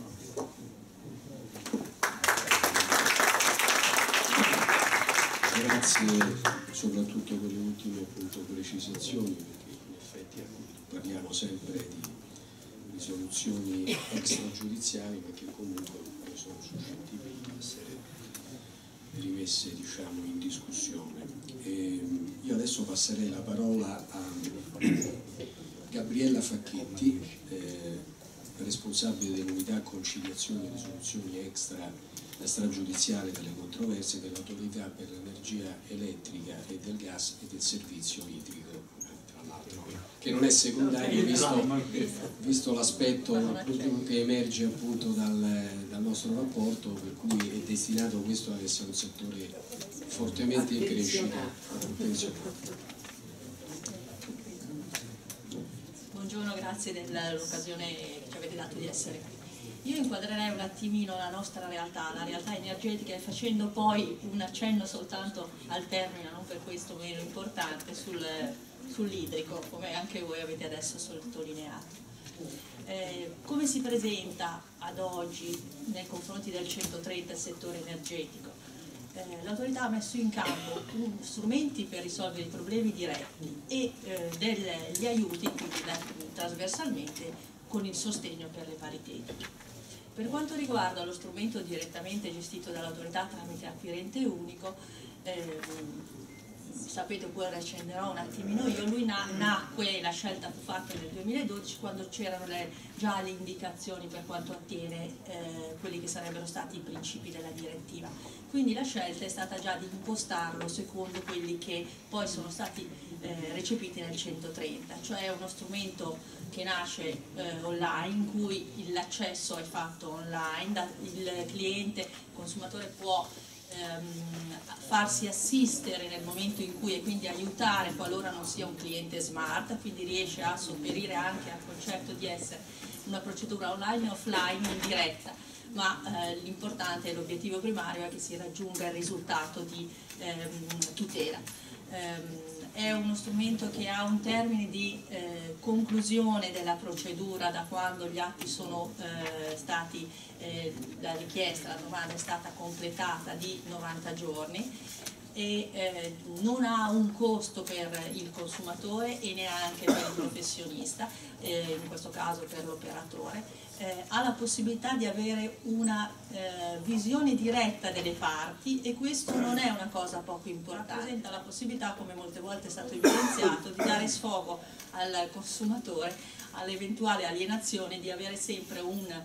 Grazie soprattutto per le ultime appunto, precisazioni, perché in effetti parliamo sempre di risoluzioni extragiudiziali, ma che comunque sono suscettibili di essere rimesse diciamo, in discussione. Io adesso passerei la parola a Gabriella Facchetti, responsabile dell'unità conciliazione e risoluzioni extragiudiziali delle controversie dell'autorità per l'energia elettrica e del gas e del servizio idrico, tra l'altro, che non è secondario visto l'aspetto che emerge appunto dal nostro rapporto, per cui è destinato questo ad essere un settore fortemente in crescita. Buongiorno, grazie dell'occasione che ci avete dato di essere qui. Io inquadrerei un attimino la nostra realtà, la realtà energetica, e facendo poi un accenno soltanto al termine, non per questo meno importante, sull'idrico, come anche voi avete adesso sottolineato. Come si presenta ad oggi nei confronti del 130 il settore energetico? L'autorità ha messo in campo strumenti per risolvere i problemi diretti e degli aiuti, quindi trasversalmente, con il sostegno per le paritetiche. Per quanto riguarda lo strumento direttamente gestito dall'autorità tramite acquirente unico, sapete, poi riaccenderò un attimino io, lui nacque, la scelta fu fatta nel 2012 quando c'erano già le indicazioni per quanto attiene quelli che sarebbero stati i principi della direttiva. Quindi la scelta è stata già di impostarlo secondo quelli che poi sono stati recepiti nel 130, cioè uno strumento che nasce online, in cui l'accesso è fatto online, il cliente, il consumatore può farsi assistere nel momento in cui, e quindi aiutare qualora non sia un cliente smart, quindi riesce a sopperire anche al concetto di essere una procedura online e offline in diretta, ma l'importante e l'obiettivo primario è che si raggiunga il risultato di tutela. È uno strumento che ha un termine di conclusione della procedura da quando gli atti sono stati, la richiesta, la domanda è stata completata, di 90 giorni, e non ha un costo per il consumatore e neanche per il professionista, in questo caso per l'operatore. Ha la possibilità di avere una visione diretta delle parti, e questo non è una cosa poco importante. Rappresenta la possibilità, come molte volte è stato evidenziato, di dare sfogo al consumatore all'eventuale alienazione, di avere sempre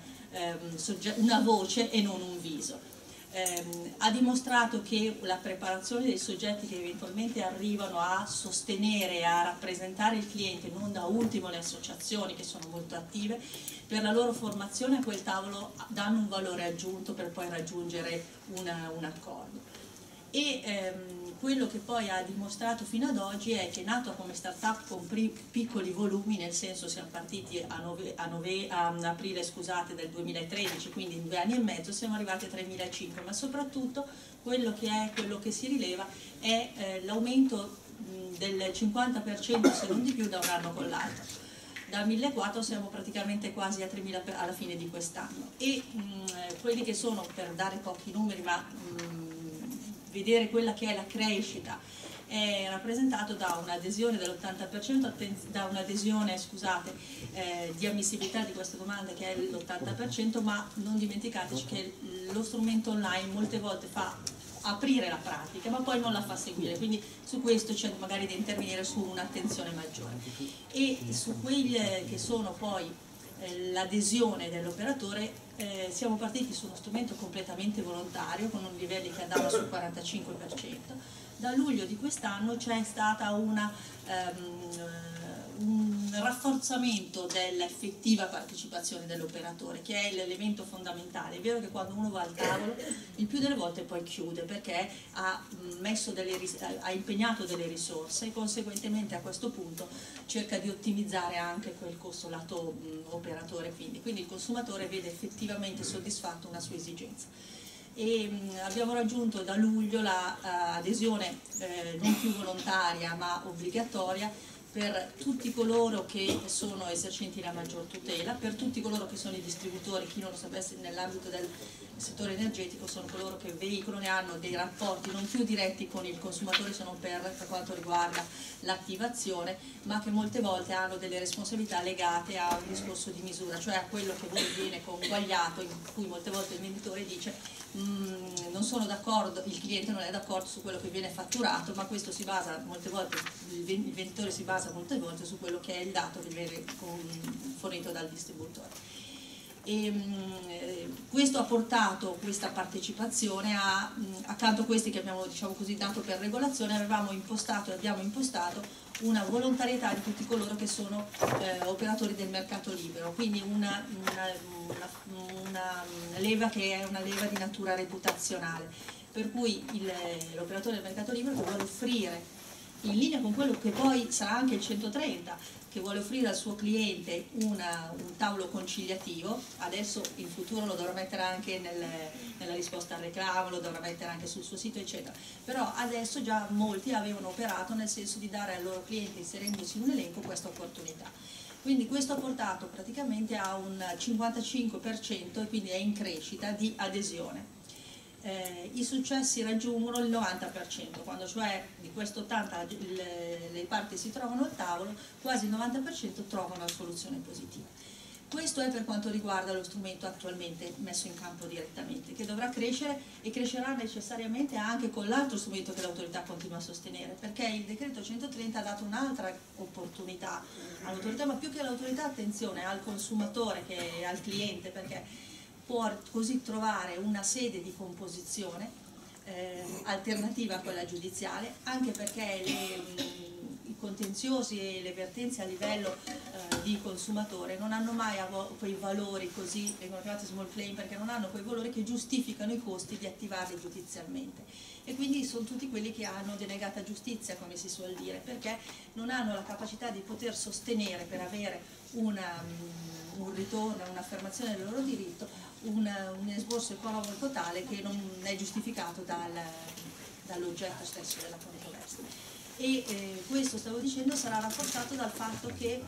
una voce e non un viso. Ha dimostrato che la preparazione dei soggetti che eventualmente arrivano a sostenere e a rappresentare il cliente, non da ultimo le associazioni che sono molto attive, per la loro formazione a quel tavolo danno un valore aggiunto per poi raggiungere un accordo. E quello che poi ha dimostrato fino ad oggi è che, nato come startup con piccoli volumi, nel senso siamo partiti a aprile del 2013, quindi in 2 anni e mezzo siamo arrivati a 3.500, ma soprattutto quello che si rileva è l'aumento del 50%, se non di più, da un anno con l'altro. Da 1.400 siamo praticamente quasi a 3.000 alla fine di quest'anno, e quelli che sono, per dare pochi numeri, ma vedere quella che è la crescita, è rappresentato da un'adesione dell'80%, da un'adesione, di ammissibilità di queste domande che è l'80%, ma non dimenticateci che lo strumento online molte volte fa aprire la pratica, ma poi non la fa seguire, quindi su questo c'è magari da intervenire su un'attenzione maggiore. E su quelle che sono poi l'adesione dell'operatore, siamo partiti su uno strumento completamente volontario, con un livello che andava sul 45%. Da luglio di quest'anno c'è stata un rafforzamento dell'effettiva partecipazione dell'operatore, che è l'elemento fondamentale. È vero che quando uno va al tavolo il più delle volte poi chiude, perché ha impegnato delle risorse, e conseguentemente a questo punto cerca di ottimizzare anche quel costo lato operatore, quindi il consumatore vede effettivamente soddisfatto una sua esigenza. E abbiamo raggiunto da luglio l'adesione non più volontaria ma obbligatoria per tutti coloro che sono esercenti la maggior tutela, per tutti coloro che sono i distributori. Chi non lo sapesse, nell'ambito del settore energetico sono coloro che veicolano e hanno dei rapporti non più diretti con il consumatore, sono per quanto riguarda l'attivazione, ma che molte volte hanno delle responsabilità legate a un discorso di misura, cioè a quello che poi viene conguagliato, in cui molte volte il venditore dice non sono d'accordo, il cliente non è d'accordo su quello che viene fatturato, ma questo si basa molte volte, il venditore si basa molte volte su quello che è il dato che viene fornito dal distributore. E questo ha portato questa partecipazione accanto a questi che abbiamo, diciamo così, dato per regolazione, abbiamo impostato una volontarietà di tutti coloro che sono operatori del mercato libero, quindi una leva che è una leva di natura reputazionale, per cui l'operatore del mercato libero che vuole offrire in linea con quello che poi sarà anche il 130, che vuole offrire al suo cliente un tavolo conciliativo. Adesso in futuro lo dovrà mettere anche nella risposta al reclamo, lo dovrà mettere anche sul suo sito eccetera, però adesso già molti avevano operato nel senso di dare al loro cliente, inserendosi in un elenco, questa opportunità. Quindi questo ha portato praticamente a un 55% e quindi è in crescita di adesione. I successi raggiungono il 90%, quando cioè di questo 80% le parti si trovano al tavolo, quasi il 90% trovano una soluzione positiva. Questo è per quanto riguarda lo strumento attualmente messo in campo direttamente, che dovrà crescere e crescerà necessariamente anche con l'altro strumento che l'autorità continua a sostenere, perché il decreto 130 ha dato un'altra opportunità all'autorità, ma più che all'autorità, attenzione, al consumatore che al cliente, perché può così trovare una sede di composizione alternativa a quella giudiziale, anche perché i contenziosi e le vertenze a livello di consumatore non hanno mai quei valori, così vengono chiamati small claim, perché non hanno quei valori che giustificano i costi di attivarli giudizialmente, e quindi sono tutti quelli che hanno denegata giustizia, come si suol dire, perché non hanno la capacità di poter sostenere, per avere un ritorno, un'affermazione del loro diritto, un esborso economico tale che non è giustificato dall'oggetto stesso della controversia. E questo, stavo dicendo, sarà rafforzato dal fatto che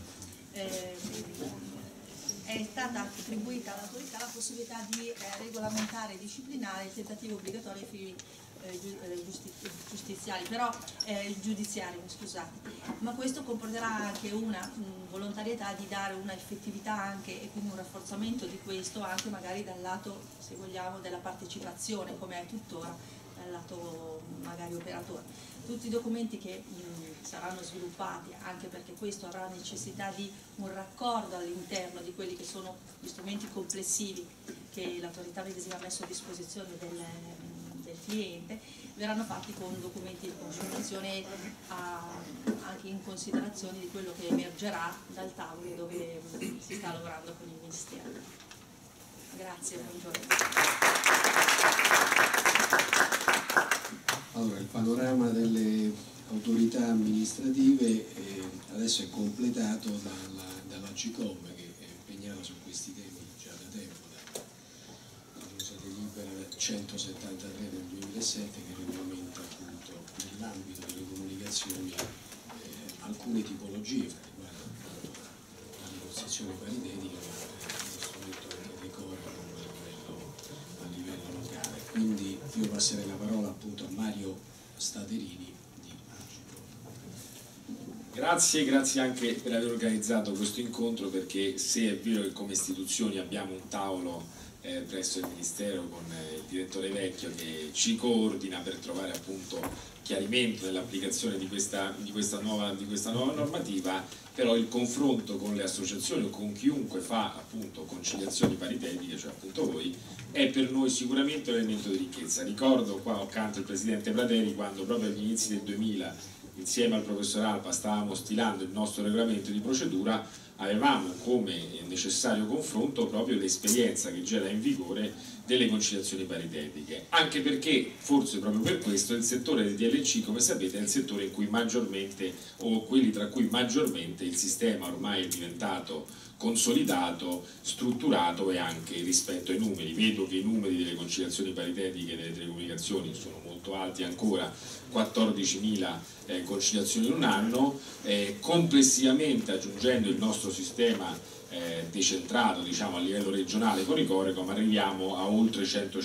è stata attribuita all'autorità la possibilità di regolamentare e disciplinare il tentativo obbligatorio ai fini giudiziari, scusate. Ma questo comporterà anche una volontarietà di dare una effettività anche, e quindi un rafforzamento di questo anche magari dal lato, se vogliamo, della partecipazione, come è tuttora, dal lato magari operatore. Tutti i documenti che saranno sviluppati, anche perché questo avrà necessità di un raccordo all'interno di quelli che sono gli strumenti complessivi che l'autorità medesima ha messo a disposizione del cliente, verranno fatti con documenti di consultazione anche in considerazione di quello che emergerà dal tavolo dove si sta lavorando con il Ministero. Grazie, buongiorno. Allora, il panorama delle autorità amministrative adesso è completato dalla CICOM, che è impegnata su questi temi già da tempo, dalla delibera 173 del 2007, che regolamenta appunto nell'ambito delle comunicazioni alcune tipologie che riguardano appunto la negoziazione paritetica, lo strumento anche decoro a livello locale. Quindi io passerei la parola appunto a Mario Staterini di Agicom. Grazie anche per aver organizzato questo incontro, perché se è vero che come istituzioni abbiamo un tavolo presso il Ministero con il direttore Vecchio che ci coordina per trovare appunto chiarimento nell'applicazione di questa nuova normativa, però il confronto con le associazioni o con chiunque fa appunto conciliazioni paritetiche, cioè appunto voi, è per noi sicuramente un elemento di ricchezza. Ricordo qua accanto il Presidente Prateri, quando proprio agli inizi del 2000 insieme al professor Alpa stavamo stilando il nostro regolamento di procedura, avevamo come necessario confronto proprio l'esperienza che già era in vigore delle conciliazioni paritetiche, anche perché, forse proprio per questo, il settore del DLC, come sapete, è il settore in cui maggiormente, o quelli tra cui maggiormente, il sistema ormai è diventato consolidato, strutturato, e anche rispetto ai numeri. Vedo che i numeri delle conciliazioni paritetiche delle telecomunicazioni sono molto alti ancora, 14.000 conciliazioni in un anno, complessivamente aggiungendo il nostro sistema decentrato, diciamo, a livello regionale con i Corecom, arriviamo a oltre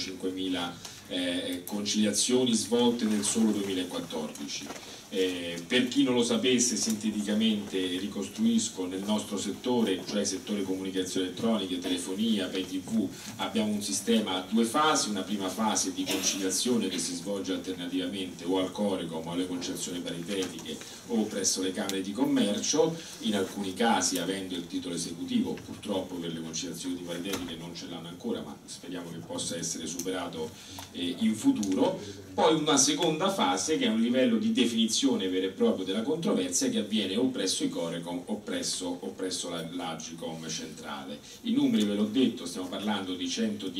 105.000 conciliazioni svolte nel solo 2014. Per chi non lo sapesse, sinteticamente ricostruisco: nel nostro settore, cioè settore comunicazioni elettroniche, telefonia, pay TV, abbiamo un sistema a due fasi: una prima fase di conciliazione che si svolge alternativamente o al Corecom o alle conciliazioni paritetiche o presso le camere di commercio, in alcuni casi avendo il titolo esecutivo. Purtroppo per le conciliazioni paritetiche non ce l'hanno ancora, ma speriamo che possa essere superato in futuro. Poi una seconda fase che è un livello di definizione risoluzione vera e propria della controversia che avviene o presso i Corecom o presso l'Agicom centrale. I numeri ve l'ho detto, stiamo parlando di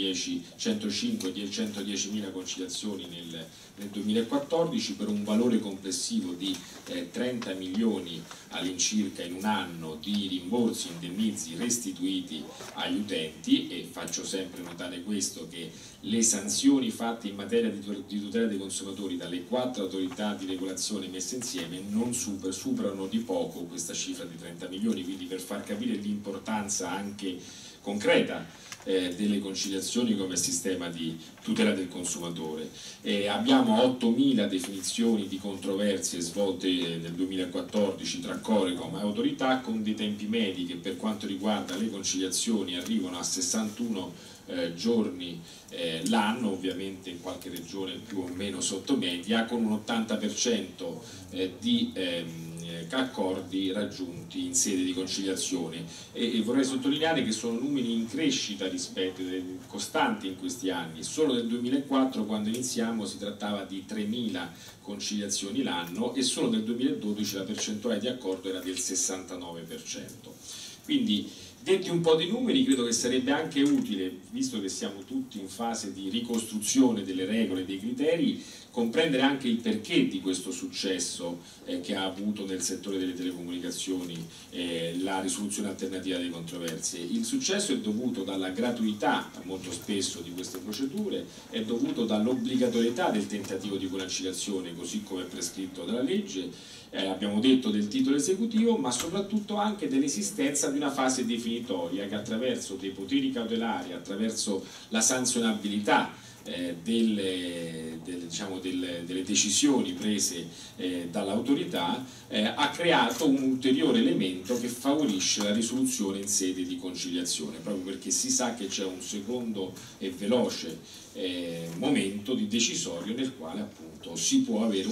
105.000 conciliazioni nel 2014 per un valore complessivo di 30 milioni all'incirca in un anno di rimborsi, indennizzi restituiti agli utenti, e faccio sempre notare questo, che le sanzioni fatte in materia di tutela dei consumatori dalle 4 autorità di regolazione messe insieme non superano di poco questa cifra di 30 milioni, quindi per far capire l'importanza anche concreta delle conciliazioni come sistema di tutela del consumatore. Abbiamo 8.000 definizioni di controversie svolte nel 2014 tra Corecom e autorità, con dei tempi medi che per quanto riguarda le conciliazioni arrivano a 61 giorni l'anno, ovviamente in qualche regione più o meno sotto media, con un 80% di accordi raggiunti in sede di conciliazione, e vorrei sottolineare che sono numeri in crescita rispetto costanti in questi anni. Solo nel 2004, quando iniziamo, si trattava di 3.000 conciliazioni l'anno, e solo nel 2012 la percentuale di accordo era del 69%. Quindi, detti un po' di numeri, credo che sarebbe anche utile, visto che siamo tutti in fase di ricostruzione delle regole e dei criteri, comprendere anche il perché di questo successo che ha avuto nel settore delle telecomunicazioni la risoluzione alternativa delle controversie. Il successo è dovuto dalla gratuità molto spesso di queste procedure, è dovuto dall'obbligatorietà del tentativo di conciliazione così come è prescritto dalla legge, abbiamo detto del titolo esecutivo, ma soprattutto anche dell'esistenza di una fase definitoria che attraverso dei poteri cautelari, attraverso la sanzionabilità delle decisioni prese dall'autorità, ha creato un ulteriore elemento che favorisce la risoluzione in sede di conciliazione, proprio perché si sa che c'è un secondo e veloce momento di decisorio nel quale appunto si può avere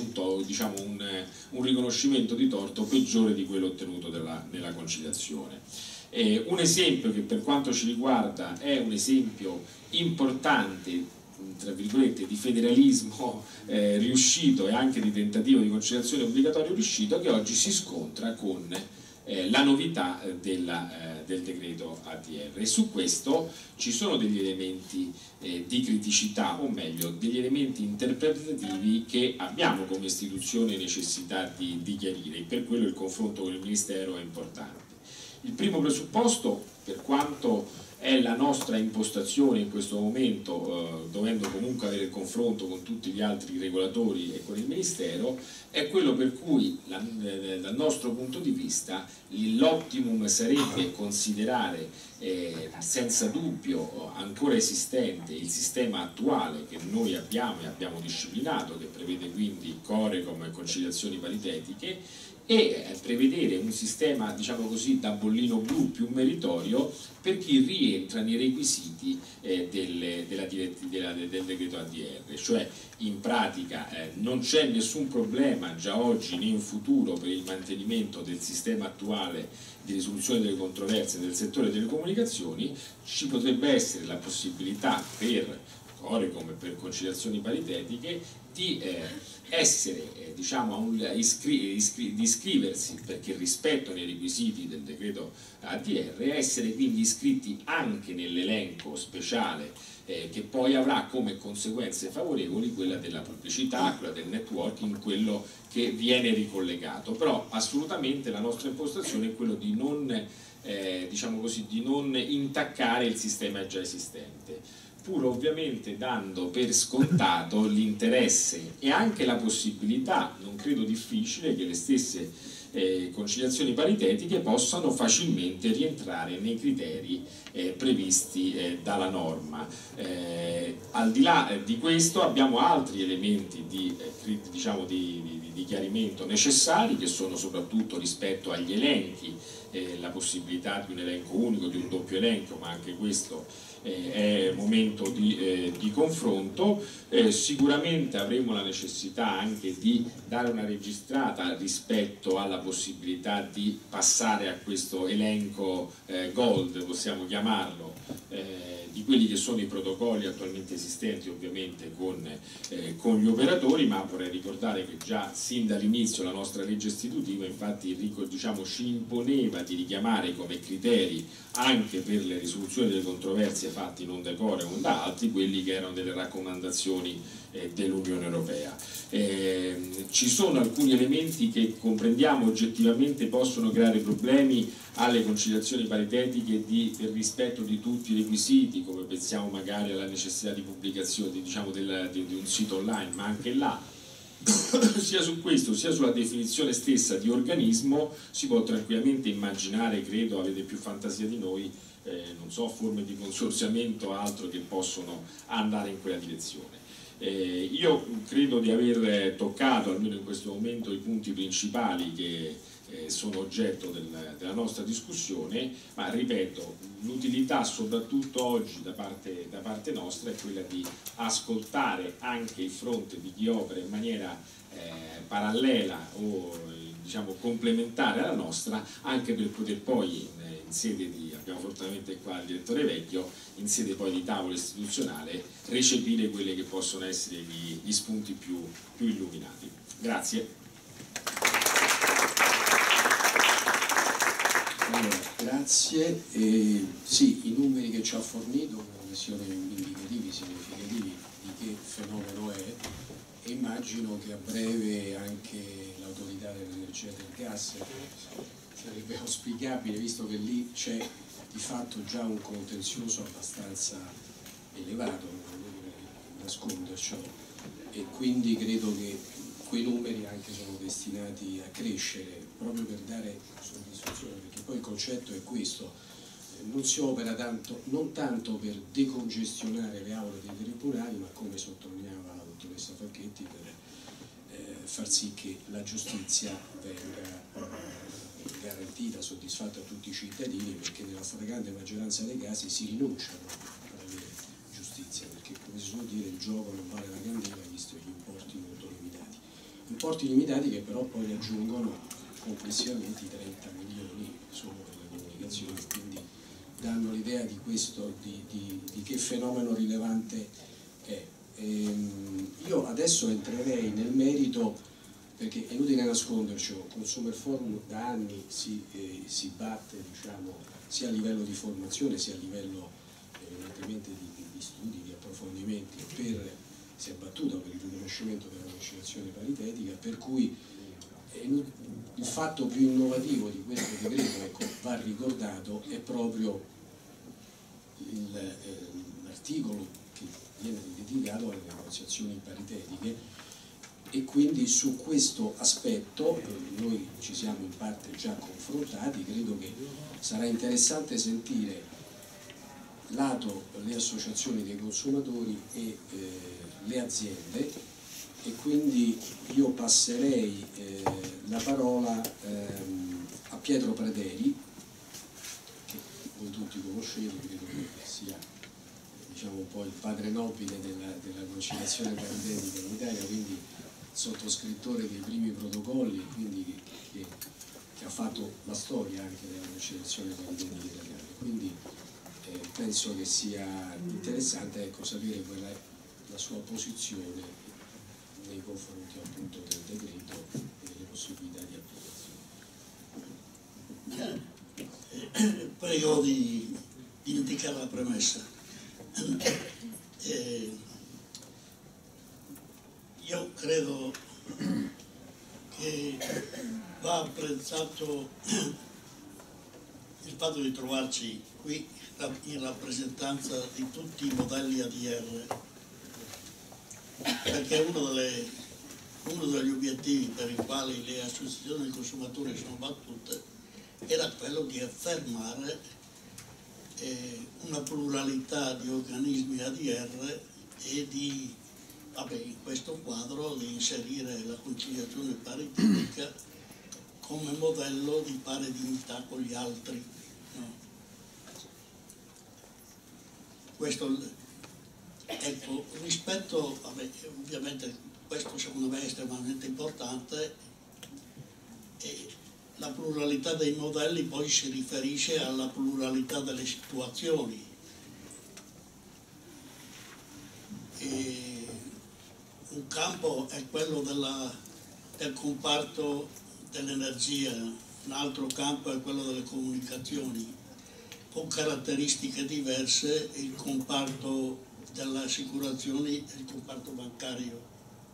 un riconoscimento di torto peggiore di quello ottenuto nella conciliazione. Un esempio che per quanto ci riguarda è un esempio importante, tra virgolette, di federalismo riuscito e anche di tentativo di conciliazione obbligatorio riuscito, che oggi si scontra con la novità del decreto ADR, e su questo ci sono degli elementi di criticità, o meglio degli elementi interpretativi che abbiamo come istituzione necessità di chiarire, e per quello il confronto con il Ministero è importante. Il primo presupposto, per quanto è la nostra impostazione in questo momento, dovendo comunque avere il confronto con tutti gli altri regolatori e con il Ministero, è quello per cui dal nostro punto di vista l'optimum sarebbe considerare senza dubbio ancora esistente il sistema attuale che noi abbiamo e abbiamo disciplinato, che prevede quindi Corecom e conciliazioni paritetiche, e prevedere un sistema, diciamo così, da bollino blu più meritorio per chi rientra nei requisiti del decreto ADR, cioè in pratica non c'è nessun problema già oggi né in futuro per il mantenimento del sistema attuale di risoluzione delle controversie nel settore delle comunicazioni. Ci potrebbe essere la possibilità per Corecom e per conciliazioni paritetiche di di iscriversi, perché rispettano i requisiti del decreto ADR, essere quindi iscritti anche nell'elenco speciale che poi avrà come conseguenze favorevoli quella della pubblicità, quella del networking, quello che viene ricollegato. Però assolutamente la nostra impostazione è quello di non, di non intaccare il sistema già esistente, pur ovviamente dando per scontato l'interesse e anche la possibilità, non credo difficile, che le stesse conciliazioni paritetiche possano facilmente rientrare nei criteri previsti dalla norma. Al di là di questo abbiamo altri elementi di chiarimento necessari, che sono soprattutto rispetto agli elenchi, la possibilità di un elenco unico, di un doppio elenco, ma anche questo è momento di confronto. Sicuramente avremo la necessità anche di dare una registrata rispetto alla possibilità di passare a questo elenco gold, possiamo chiamarlo, di quelli che sono i protocolli attualmente esistenti, ovviamente con gli operatori, ma vorrei ricordare che già sin dall'inizio la nostra legge istitutiva infatti ci imponeva di richiamare come criteri anche per le risoluzioni delle controversie fatti non da Core non da altri quelli che erano delle raccomandazioni dell'Unione Europea. Ci sono alcuni elementi che comprendiamo oggettivamente possono creare problemi alle conciliazioni paritetiche del rispetto di tutti i requisiti, come pensiamo magari alla necessità di pubblicazione di un sito online, ma anche là sia su questo sia sulla definizione stessa di organismo si può tranquillamente immaginare, credo avete più fantasia di noi, non so, forme di consorziamento o altro che possono andare in quella direzione. Io credo di aver toccato almeno in questo momento i punti principali che sono oggetto della nostra discussione, ma ripeto, l'utilità soprattutto oggi da parte nostra è quella di ascoltare anche il fronte di chi opera in maniera parallela o diciamo complementare alla nostra, anche per poter poi in sede di, abbiamo fortunatamente qua il direttore Vecchio, in sede poi di tavolo istituzionale recepire quelli che possono essere gli spunti più illuminati. Grazie. Allora, grazie. Sì, i numeri che ci ha fornito una visione indicativi, significativi di che fenomeno è, e immagino che a breve anche l'autorità dell'energia e del gas sarebbe auspicabile, visto che lì c'è di fatto già un contenzioso abbastanza elevato, non voglio nascondercelo, e quindi credo che quei numeri anche sono destinati a crescere proprio per dare soddisfazione, perché poi il concetto è questo: non si opera non tanto per decongestionare le aule dei tribunali, ma come sottolineava la dottoressa Facchetti, per far sì che la giustizia venga garantita, soddisfatta a tutti i cittadini, perché nella stragrande maggioranza dei casi si rinunciano ad avere giustizia, perché come si suol dire il gioco non vale la candela visto gli importi molto limitati. Importi limitati che però poi raggiungono complessivamente i 30 milioni solo per le comunicazioni, quindi danno l'idea di questo, di che fenomeno rilevante è. Io adesso entrerei nel merito, perché è inutile nasconderci, Consumer Forum da anni si batte, diciamo, sia a livello di formazione sia a livello evidentemente di studi, di approfondimenti, si è battuta per il riconoscimento della conciliazione paritetica, per cui il fatto più innovativo di questo decreto, ecco, va ricordato, è proprio l'articolo che viene dedicato alle negoziazioni paritetiche, e quindi su questo aspetto noi ci siamo in parte già confrontati. Credo che sarà interessante sentire lato le associazioni dei consumatori e le aziende, e quindi io passerei la parola a Pietro Prederi, che voi tutti conoscete, credo che sia, diciamo, un po' il padre nobile della conciliazione paritetica in Italia, quindi sottoscrittore dei primi protocolli, quindi che ha fatto la storia anche della conciliazione paritetica italiana. Quindi penso che sia interessante, ecco, sapere qual è la sua posizione nei confronti appunto del decreto e delle possibilità di applicazione. Prego di indicare la premessa. Io credo che va apprezzato il fatto di trovarci qui in rappresentanza di tutti i modelli ADR, perché uno degli obiettivi per i quali le associazioni dei consumatori sono battute era quello di affermare una pluralità di organismi ADR e di, in questo quadro, di inserire la conciliazione paritetica come modello di pari dignità con gli altri. No? questo, ecco, rispetto, vabbè, ovviamente questo secondo me è estremamente importante, e la pluralità dei modelli poi si riferisce alla pluralità delle situazioni. E un campo è quello del comparto dell'energia, un altro campo è quello delle comunicazioni, con caratteristiche diverse, il comparto delle assicurazioni e il comparto bancario.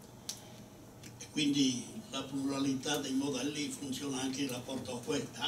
E quindi la pluralità dei modelli funziona anche in rapporto a questo,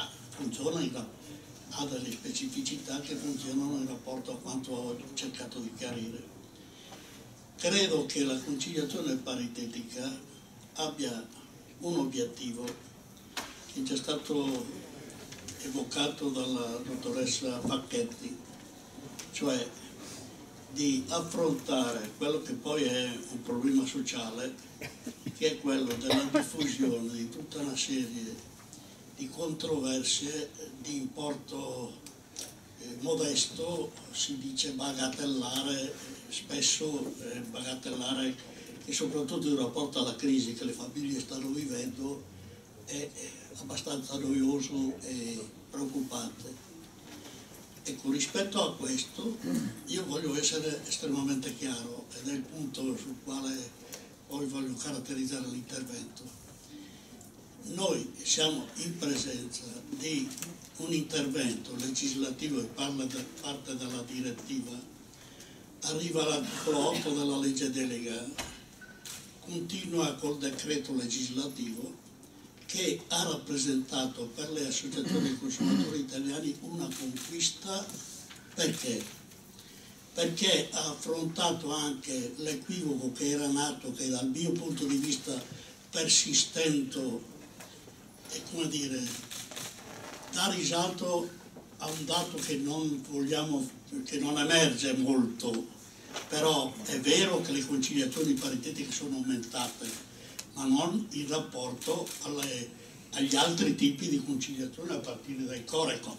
ha delle specificità che funzionano in rapporto a quanto ho cercato di chiarire. Credo che la conciliazione paritetica abbia un obiettivo che è già stato evocato dalla dottoressa Facchetti, cioè di affrontare quello che poi è un problema sociale, che è quello della diffusione di tutta una serie di controversie di importo modesto, si dice bagatellare, spesso bagatellare, che soprattutto in rapporto alla crisi che le famiglie stanno vivendo è abbastanza noioso e preoccupante. Ecco, rispetto a questo io voglio essere estremamente chiaro, ed è il punto sul quale poi voglio caratterizzare l'intervento. Noi siamo in presenza di un intervento legislativo che parte dalla direttiva, arriva all'articolo 8 della legge delega, continua col decreto legislativo che ha rappresentato per le associazioni dei consumatori italiani una conquista. Perché? Perché ha affrontato anche l'equivoco che era nato, che dal mio punto di vista persistente, e come dire, dà risalto a un dato che non emerge molto, però è vero che le conciliazioni paritetiche sono aumentate, ma non in rapporto agli altri tipi di conciliazione a partire dai Corecom.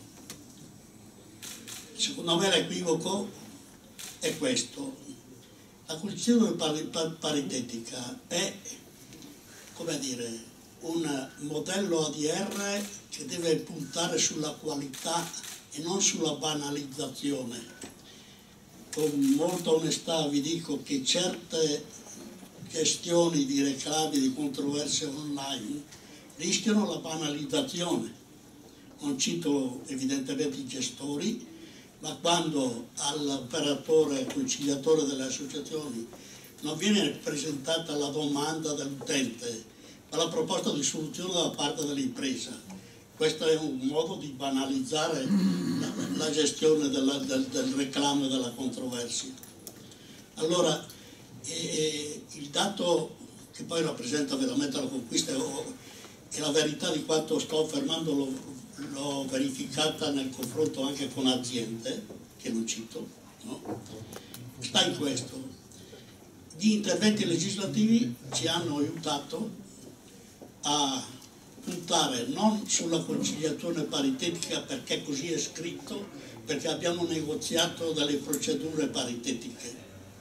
Secondo me l'equivoco è questo. La conciliazione paritetica è, come dire, un modello ADR che deve puntare sulla qualità e non sulla banalizzazione. Con molta onestà vi dico che certe gestioni di reclami, di controversie online rischiano la banalizzazione. Non cito evidentemente i gestori, ma quando all'operatore conciliatore delle associazioni non viene presentata la domanda dell'utente, ma la proposta di soluzione da parte dell'impresa. Questo è un modo di banalizzare la gestione del reclamo e della controversia. Allora, il dato che poi rappresenta veramente la conquista e la verità di quanto sto affermando l'ho verificata nel confronto anche con aziende, che non cito, no? Sta in questo. Gli interventi legislativi ci hanno aiutato a puntare non sulla conciliazione paritetica perché così è scritto, perché abbiamo negoziato delle procedure paritetiche.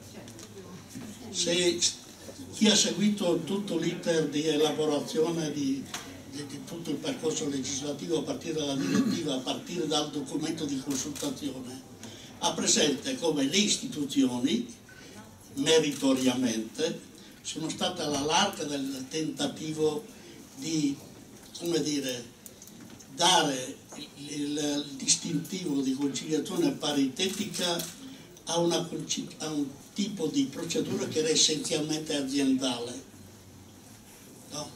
Se chi ha seguito tutto l'iter di elaborazione di tutto il percorso legislativo a partire dalla direttiva, a partire dal documento di consultazione, ha presente come le istituzioni meritoriamente sono state alla larga del tentativo di, come dire, dare il distintivo di conciliazione paritetica a un tipo di procedura che era essenzialmente aziendale. No?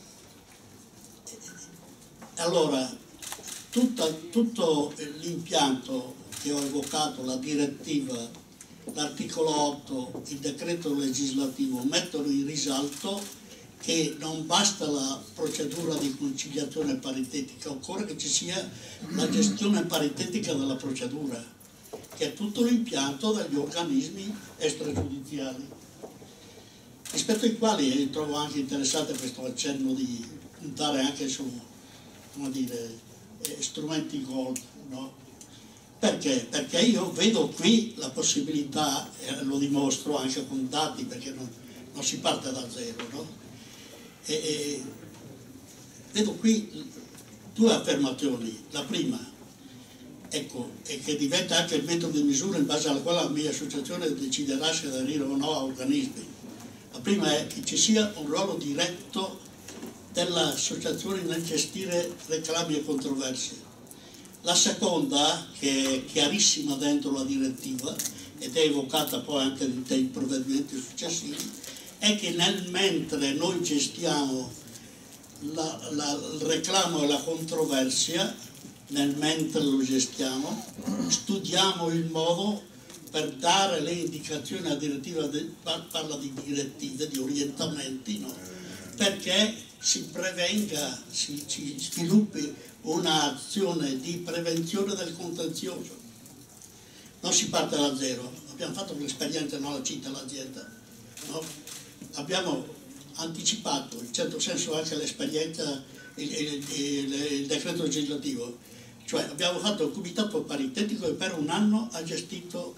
Allora, tutto l'impianto che ho evocato, la direttiva, l'articolo 8, il decreto legislativo, mettono in risalto che non basta la procedura di conciliazione paritetica, occorre che ci sia la gestione paritetica della procedura, che è tutto l'impianto degli organismi extragiudiziali, rispetto ai quali trovo anche interessante questo accenno di puntare anche su, come dire, strumenti gold, no? Perché? Perché io vedo qui la possibilità, lo dimostro anche con dati, perché non si parte da zero, no? E vedo qui due affermazioni. La prima, ecco, e che diventa anche il metodo di misura in base alla quale la mia associazione deciderà se aderire o no a organismi. La prima è che ci sia un ruolo diretto dell'associazione nel gestire reclami e controversie. La seconda, che è chiarissima dentro la direttiva ed è evocata poi anche nei provvedimenti successivi, è che mentre noi gestiamo il reclamo e la controversia, nel mentre lo gestiamo, studiamo il modo per dare le indicazioni alla direttiva, parla di direttive, di orientamenti, no? Perché si prevenga, si sviluppi un'azione di prevenzione del contenzioso. Non si parte da zero, abbiamo fatto l'esperienza, non la cita l'azienda, no? Abbiamo anticipato, in certo senso anche l'esperienza, il decreto legislativo, cioè abbiamo fatto il comitato paritetico e per un anno ha gestito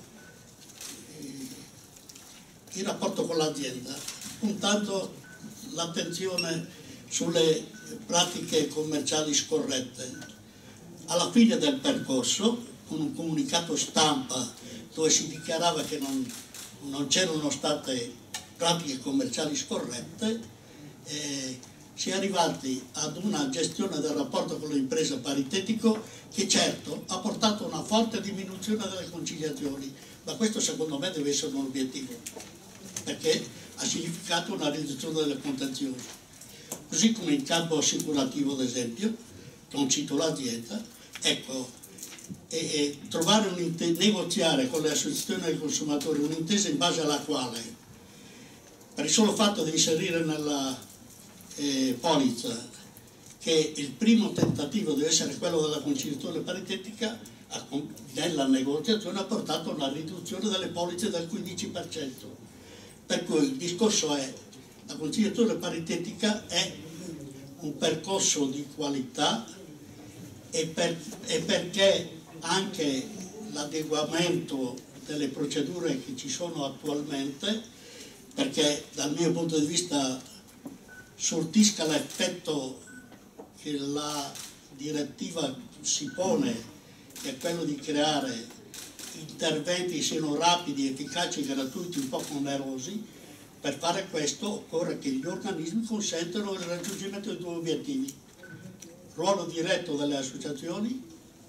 il rapporto con l'azienda, puntando l'attenzione sulle pratiche commerciali scorrette. Alla fine del percorso, con un comunicato stampa dove si dichiarava che non c'erano state pratiche commerciali scorrette, si è arrivati ad una gestione del rapporto con l'impresa paritetico che certo ha portato a una forte diminuzione delle conciliazioni, ma questo secondo me deve essere un obiettivo, perché ha significato una riduzione delle contenziosi. Così come in campo assicurativo, ad esempio, non cito l'azienda, ecco, trovare negoziare con le associazioni dei consumatori un'intesa in base alla quale, per il solo fatto di inserire nella polizza che il primo tentativo deve essere quello della conciliazione paritetica, nella negoziazione ha portato a una riduzione delle polizze del 15%. Per cui il discorso è: la conciliazione paritetica è un percorso di qualità e perché anche l'adeguamento delle procedure che ci sono attualmente, perché dal mio punto di vista sortisca l'effetto che la direttiva si pone, che è quello di creare interventi siano rapidi, efficaci, gratuiti, un po' onerosi. Per fare questo occorre che gli organismi consentano il raggiungimento dei due obiettivi: ruolo diretto delle associazioni,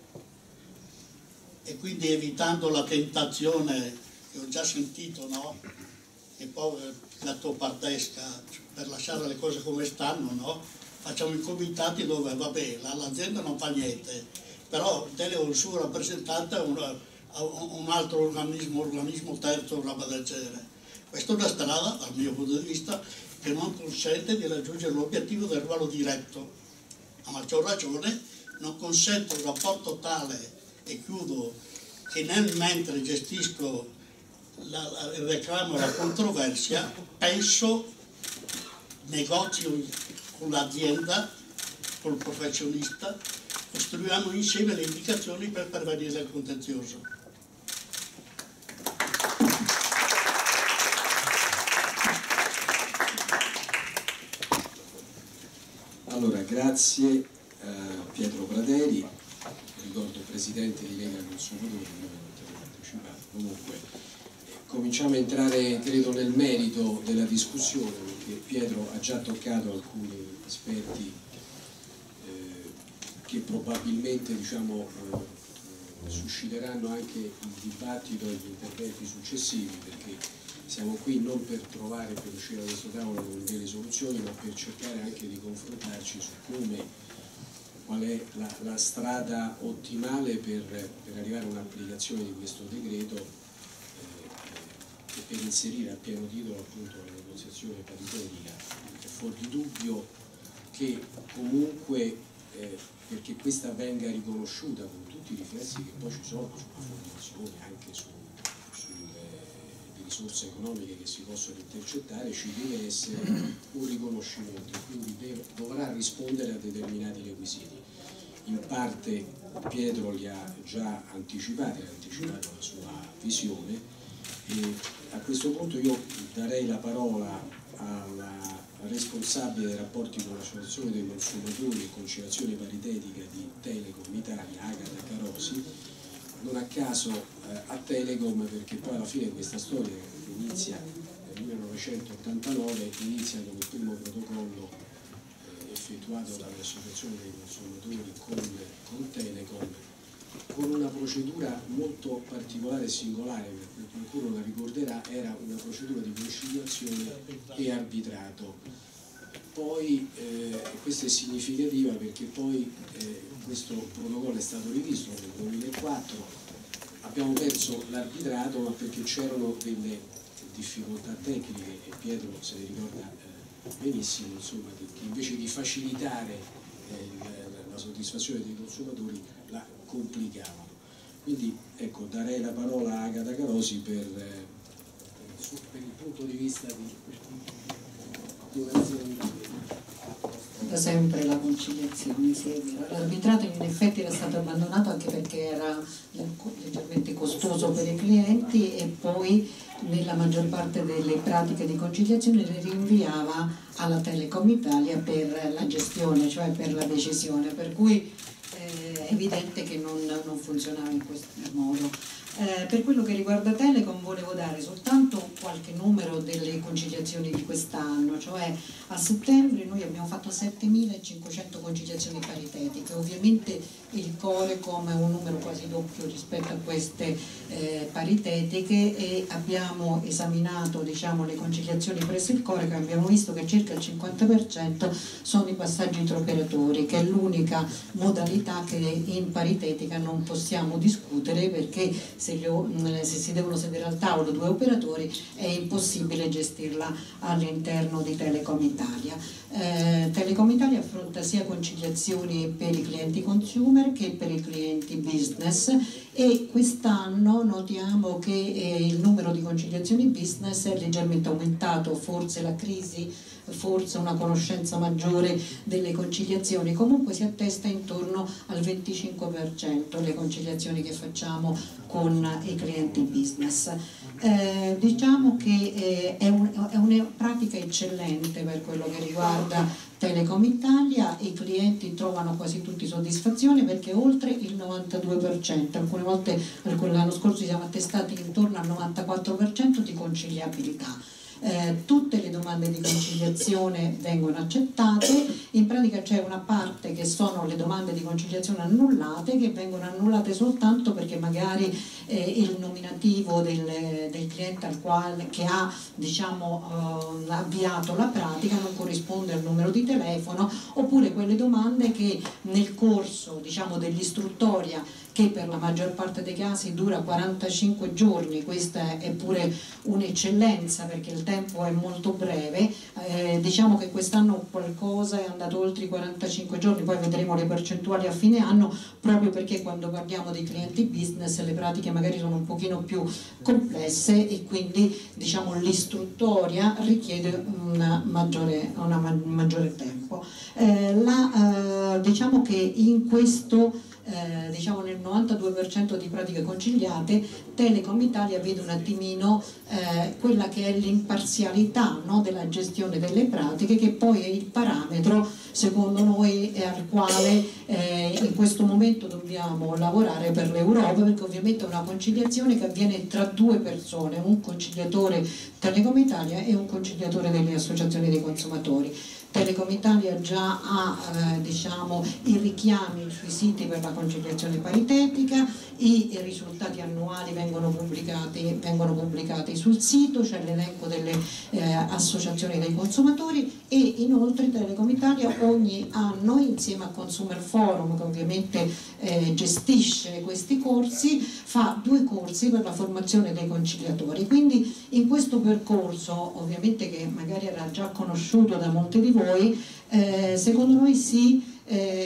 e quindi evitando la tentazione che ho già sentito, no? Che poi gattopardesca, per lasciare le cose come stanno, no? Facciamo i comitati dove, vabbè, l'azienda non fa niente, però delega un suo rappresentante a un altro organismo terzo, roba del genere. Questa è una strada, dal mio punto di vista, che non consente di raggiungere l'obiettivo del ruolo diretto. A maggior ragione non consente un rapporto tale, e chiudo, che mentre gestisco il reclamo e la controversia, penso, negozio con l'azienda, col professionista, costruiamo insieme le indicazioni per prevenire il contenzioso. Allora, grazie a Pietro Prateri, ricordo presidente di Lega Consumatori, non ho partecipato. Comunque cominciamo a entrare, credo, nel merito della discussione, perché Pietro ha già toccato alcuni aspetti che probabilmente, diciamo, susciteranno anche il dibattito e gli interventi successivi, perché siamo qui non per trovare, per uscire da questo tavolo con delle soluzioni, ma per cercare anche di confrontarci su qual è la strada ottimale per arrivare a un'applicazione di questo decreto e per inserire a pieno titolo appunto la negoziazione paritetica. È fuori di dubbio che comunque perché questa venga riconosciuta con tutti i riflessi che poi ci sono sulla formazione, anche sulle risorse economiche che si possono intercettare, ci deve essere un riconoscimento e quindi dovrà rispondere a determinati requisiti. in parte Pietro li ha già anticipati, ha anticipato la sua visione, e a questo punto io darei la parola alla responsabile dei rapporti con l'associazione dei consumatori e conciliazione paritetica di Telecom Italia, Agata Carosi. Non a caso a Telecom, perché poi alla fine questa storia che inizia nel 1989 inizia con il primo protocollo effettuato dall'associazione dei consumatori con Telecom, con una procedura molto particolare e singolare, perché qualcuno la ricorderà, era una procedura di conciliazione e arbitrato. Poi questa è significativa perché poi questo protocollo è stato rivisto nel 2004, abbiamo perso l'arbitrato, ma perché c'erano delle difficoltà tecniche, e Pietro se ne ricorda benissimo, insomma, che invece di facilitare la soddisfazione dei consumatori la complicavano. Quindi ecco, darei la parola a Agata Carosi per il punto di vista di da sempre la conciliazione, sì. L'arbitrato in effetti era stato abbandonato anche perché era leggermente costoso per i clienti, e poi nella maggior parte delle pratiche di conciliazione le rinviava alla Telecom Italia per la gestione, cioè per la decisione, per cui è evidente che non funzionava in questo modo. Per quello che riguarda Telecom volevo dare soltanto qualche numero delle conciliazioni di quest'anno, cioè a settembre noi abbiamo fatto 7.500 conciliazioni paritetiche, ovviamente il Corecom è un numero quasi doppio rispetto a queste paritetiche, e abbiamo esaminato, diciamo, le conciliazioni presso il Corecom, abbiamo visto che circa il 50% sono i passaggi tra operatori, che è l'unica modalità che in paritetica non possiamo discutere, perché se si devono sedere al tavolo due operatori è impossibile gestirla all'interno di Telecom Italia. Telecom Italia affronta sia conciliazioni per i clienti consumer che per i clienti business, e quest'anno notiamo che il numero di conciliazioni business è leggermente aumentato, forse la crisi, forse una conoscenza maggiore delle conciliazioni, comunque si attesta intorno al 25% le conciliazioni che facciamo con i clienti business. Diciamo che è una pratica eccellente per quello che riguarda Telecom Italia, i clienti trovano quasi tutti soddisfazione perché oltre il 92%, alcune volte l'anno scorso siamo attestati intorno al 94% di conciliabilità. Tutte le domande di conciliazione vengono accettate, in pratica c'è una parte che sono le domande di conciliazione annullate, che vengono annullate soltanto perché magari il nominativo del cliente che ha, diciamo, avviato la pratica non corrisponde al numero di telefono, oppure quelle domande che nel corso, diciamo, dell'istruttoria, che per la maggior parte dei casi dura 45 giorni, questa è pure un'eccellenza perché il tempo è molto breve, diciamo che quest'anno qualcosa è andato oltre i 45 giorni, poi vedremo le percentuali a fine anno, proprio perché quando parliamo dei clienti business le pratiche magari sono un pochino più complesse e quindi, diciamo, l'istruttoria richiede un maggiore tempo. Diciamo che in questo diciamo nel 92% di pratiche conciliate Telecom Italia vede un attimino quella che è l'imparzialità, no, della gestione delle pratiche, che poi è il parametro secondo noi al quale in questo momento dobbiamo lavorare per l'Europa, perché ovviamente è una conciliazione che avviene tra due persone, un conciliatore Telecom Italia e un conciliatore delle associazioni dei consumatori. Telecom Italia già ha diciamo, i richiami sui siti per la conciliazione paritetica, i risultati annuali vengono pubblicati sul sito, c'è l'elenco delle associazioni dei consumatori, e inoltre Telecom Italia ogni anno insieme a Consumer Forum, che ovviamente gestisce questi corsi, fa 2 corsi per la formazione dei conciliatori. Quindi in questo percorso, ovviamente che magari era già conosciuto da molti di voi, secondo noi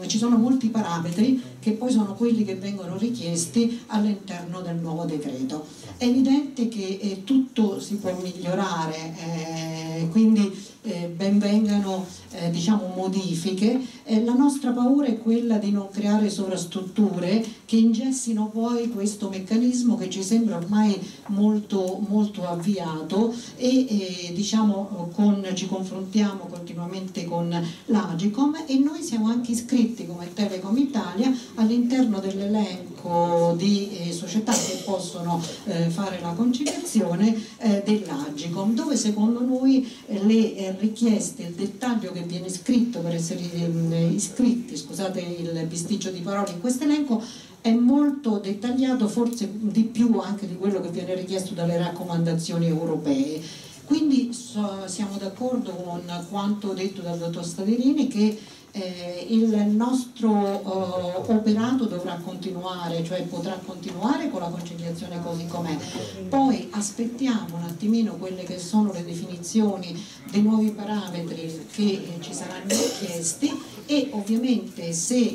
ci sono molti parametri che poi sono quelli che vengono richiesti all'interno del nuovo decreto. È evidente che tutto si può migliorare, quindi ben vengano diciamo modifiche. La nostra paura è quella di non creare sovrastrutture che ingessino poi questo meccanismo che ci sembra ormai molto, molto avviato e diciamo ci confrontiamo continuamente con l'Agicom, e noi siamo anche iscritti come Telecom Italia all'interno dell'elenco di società che possono fare la conciliazione dell'Agicom, dove secondo noi le richieste, il dettaglio che viene scritto per essere iscritti, scusate il bisticcio di parole, in questo elenco è molto dettagliato, forse di più anche di quello che viene richiesto dalle raccomandazioni europee. Quindi siamo d'accordo con quanto detto dal dottor Staderini, che il nostro operato dovrà continuare, cioè potrà continuare con la conciliazione così com'è. Poi aspettiamo un attimino quelle che sono le definizioni dei nuovi parametri che ci saranno chiesti, e ovviamente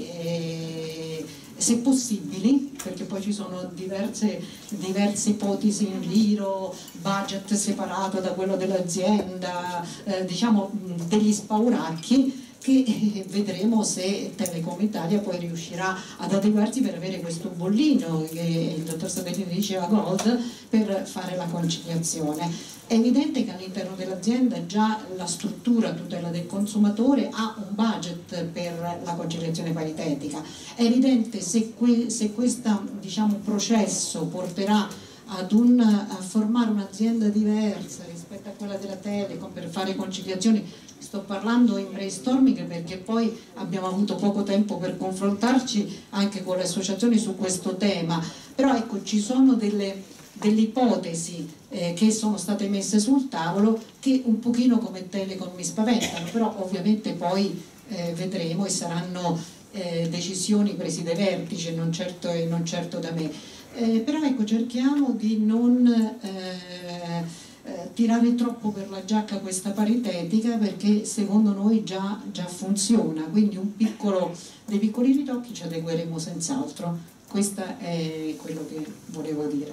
se possibili, perché poi ci sono diverse ipotesi in giro, budget separato da quello dell'azienda, diciamo degli spauracchi, che vedremo se Telecom Italia poi riuscirà ad adeguarsi per avere questo bollino che il dottor Staderini diceva gold, per fare la conciliazione. È evidente che all'interno dell'azienda già la struttura tutela del consumatore ha un budget per la conciliazione paritetica. È evidente se questo diciamo, processo porterà a formare un'azienda diversa rispetto a quella della Telecom per fare conciliazioni. Sto parlando in brainstorming perché poi abbiamo avuto poco tempo per confrontarci anche con le associazioni su questo tema, però ecco, ci sono delle ipotesi che sono state messe sul tavolo che un pochino come Telecom mi spaventano, però ovviamente poi vedremo, e saranno decisioni prese dai vertici, non certo da me. Però ecco, cerchiamo di non tirare troppo per la giacca questa paritetica, perché secondo noi già funziona, quindi dei piccoli ritocchi ci adegueremo senz'altro. Questo è quello che volevo dire.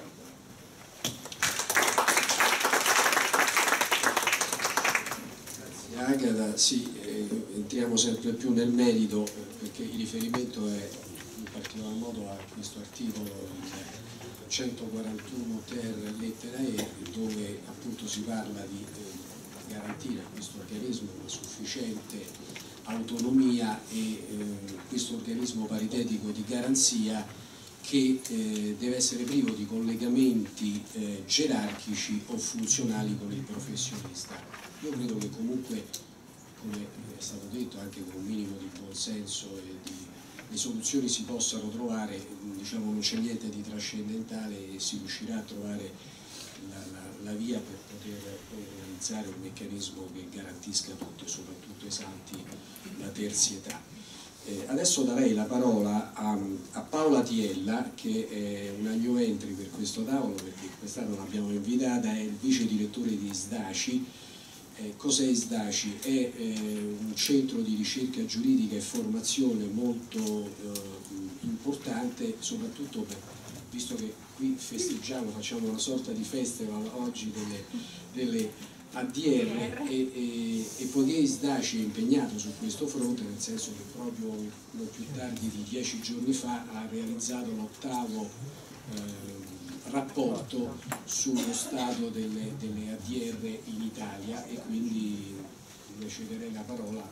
Grazie Agata, sì, entriamo sempre più nel merito, perché il riferimento è in particolar modo a questo articolo, il 141 ter lettera E, dove appunto si parla di garantire a questo organismo una sufficiente autonomia e questo organismo paritetico di garanzia che deve essere privo di collegamenti gerarchici o funzionali con il professionista. Io credo che comunque, come è stato detto, anche con un minimo di buonsenso e le soluzioni si possano trovare, diciamo non c'è niente di trascendentale e si riuscirà a trovare la via per poter realizzare un meccanismo che garantisca tutti, soprattutto esalti la terzietà. Adesso darei la parola a Paola Tiella, che è una new entry per questo tavolo, perché quest'anno l'abbiamo invitata, è il vice direttore di SDACI. Cos'è SDACI? È un centro di ricerca giuridica e formazione molto importante, soprattutto visto che qui festeggiamo, facciamo una sorta di festival oggi delle ADR e poiché SDACI è impegnato su questo fronte, nel senso che proprio non più tardi di 10 giorni fa ha realizzato l'8º rapporto sullo stato delle ADR in Italia, e quindi le cederei la parola.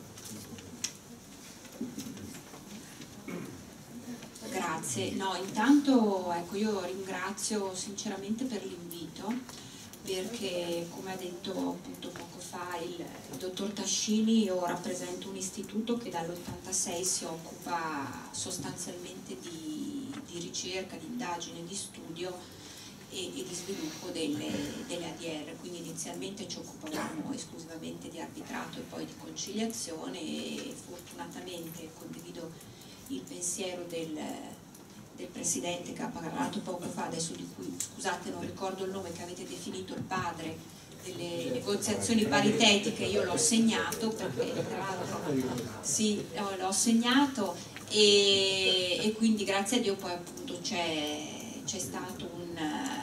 Grazie, no, intanto ecco, io ringrazio sinceramente per l'invito, perché come ha detto appunto poco fa il dottor Tascini, io rappresento un istituto che dall'86 si occupa sostanzialmente di ricerca, di indagine, di studio e di sviluppo delle ADR, quindi inizialmente ci occupavamo esclusivamente di arbitrato e poi di conciliazione, e fortunatamente condivido il pensiero del presidente che ha parlato poco fa, adesso di cui scusate non ricordo il nome, che avete definito il padre delle negoziazioni paritetiche. Io l'ho segnato perché tra l'altro sì, l'ho segnato, e quindi grazie a Dio poi appunto c'è stato un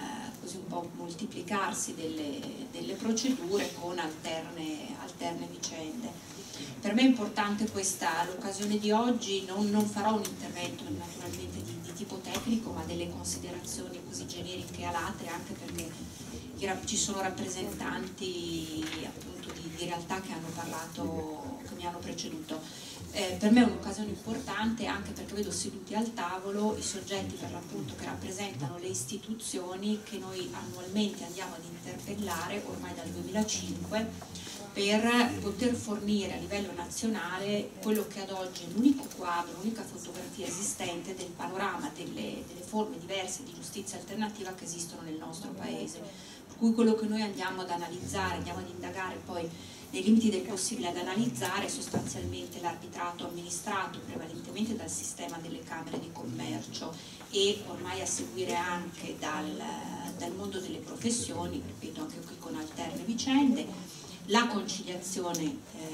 po' moltiplicarsi delle procedure con alterne vicende. Per me è importante l'occasione di oggi, non farò un intervento naturalmente di tipo tecnico, ma delle considerazioni così generiche a latere, anche perché ci sono rappresentanti appunto di realtà che hanno parlato, che mi hanno preceduto. Per me è un'occasione importante anche perché vedo seduti al tavolo i soggetti per l'appunto che rappresentano le istituzioni che noi annualmente andiamo ad interpellare ormai dal 2005 per poter fornire a livello nazionale quello che ad oggi è l'unico quadro, l'unica fotografia esistente del panorama delle forme diverse di giustizia alternativa che esistono nel nostro Paese. Per cui quello che noi andiamo ad analizzare, andiamo ad indagare poi nei limiti del possibile ad analizzare sostanzialmente l'arbitrato amministrato prevalentemente dal sistema delle camere di commercio e ormai a seguire anche dal mondo delle professioni, ripeto anche qui con alterne vicende, la conciliazione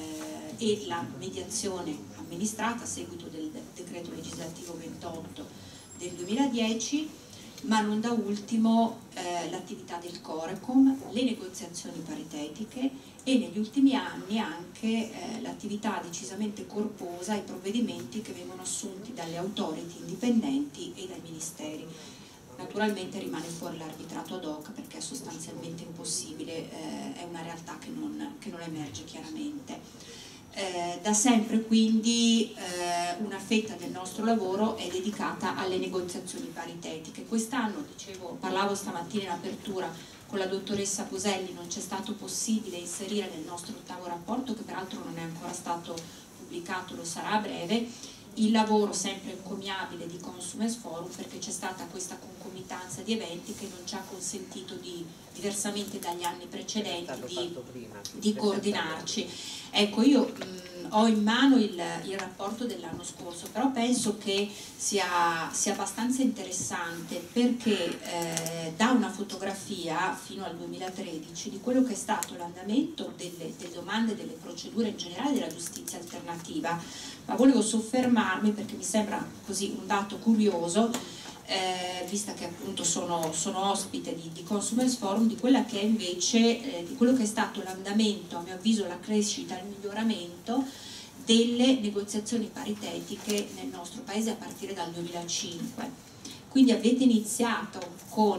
e la mediazione amministrata a seguito del decreto legislativo 28 del 2010, ma non da ultimo l'attività del Corecom, le negoziazioni paritetiche e negli ultimi anni anche l'attività decisamente corposa, i provvedimenti che vengono assunti dalle authority indipendenti e dai ministeri. Naturalmente rimane fuori l'arbitrato ad hoc perché è sostanzialmente impossibile, è una realtà che non emerge chiaramente. Da sempre quindi una fetta del nostro lavoro è dedicata alle negoziazioni paritetiche. Quest'anno, parlavo stamattina in apertura con la dottoressa Poselli, non c'è stato possibile inserire nel nostro ottavo rapporto, che peraltro non è ancora stato pubblicato, lo sarà a breve, il lavoro sempre encomiabile di Consumers Forum, perché c'è stata questa concomitanza di eventi che non ci ha consentito diversamente dagli anni precedenti di coordinarci. Ecco, io ho in mano il rapporto dell'anno scorso, però penso che sia abbastanza interessante perché dà una fotografia fino al 2013 di quello che è stato l'andamento delle domande e delle procedure in generale della giustizia alternativa, ma volevo soffermarmi perché mi sembra così un dato curioso, vista che appunto sono ospite di Consumers Forum, di quella che è invece di quello che è stato l'andamento, a mio avviso la crescita, il miglioramento delle negoziazioni paritetiche nel nostro Paese a partire dal 2005. Quindi avete iniziato con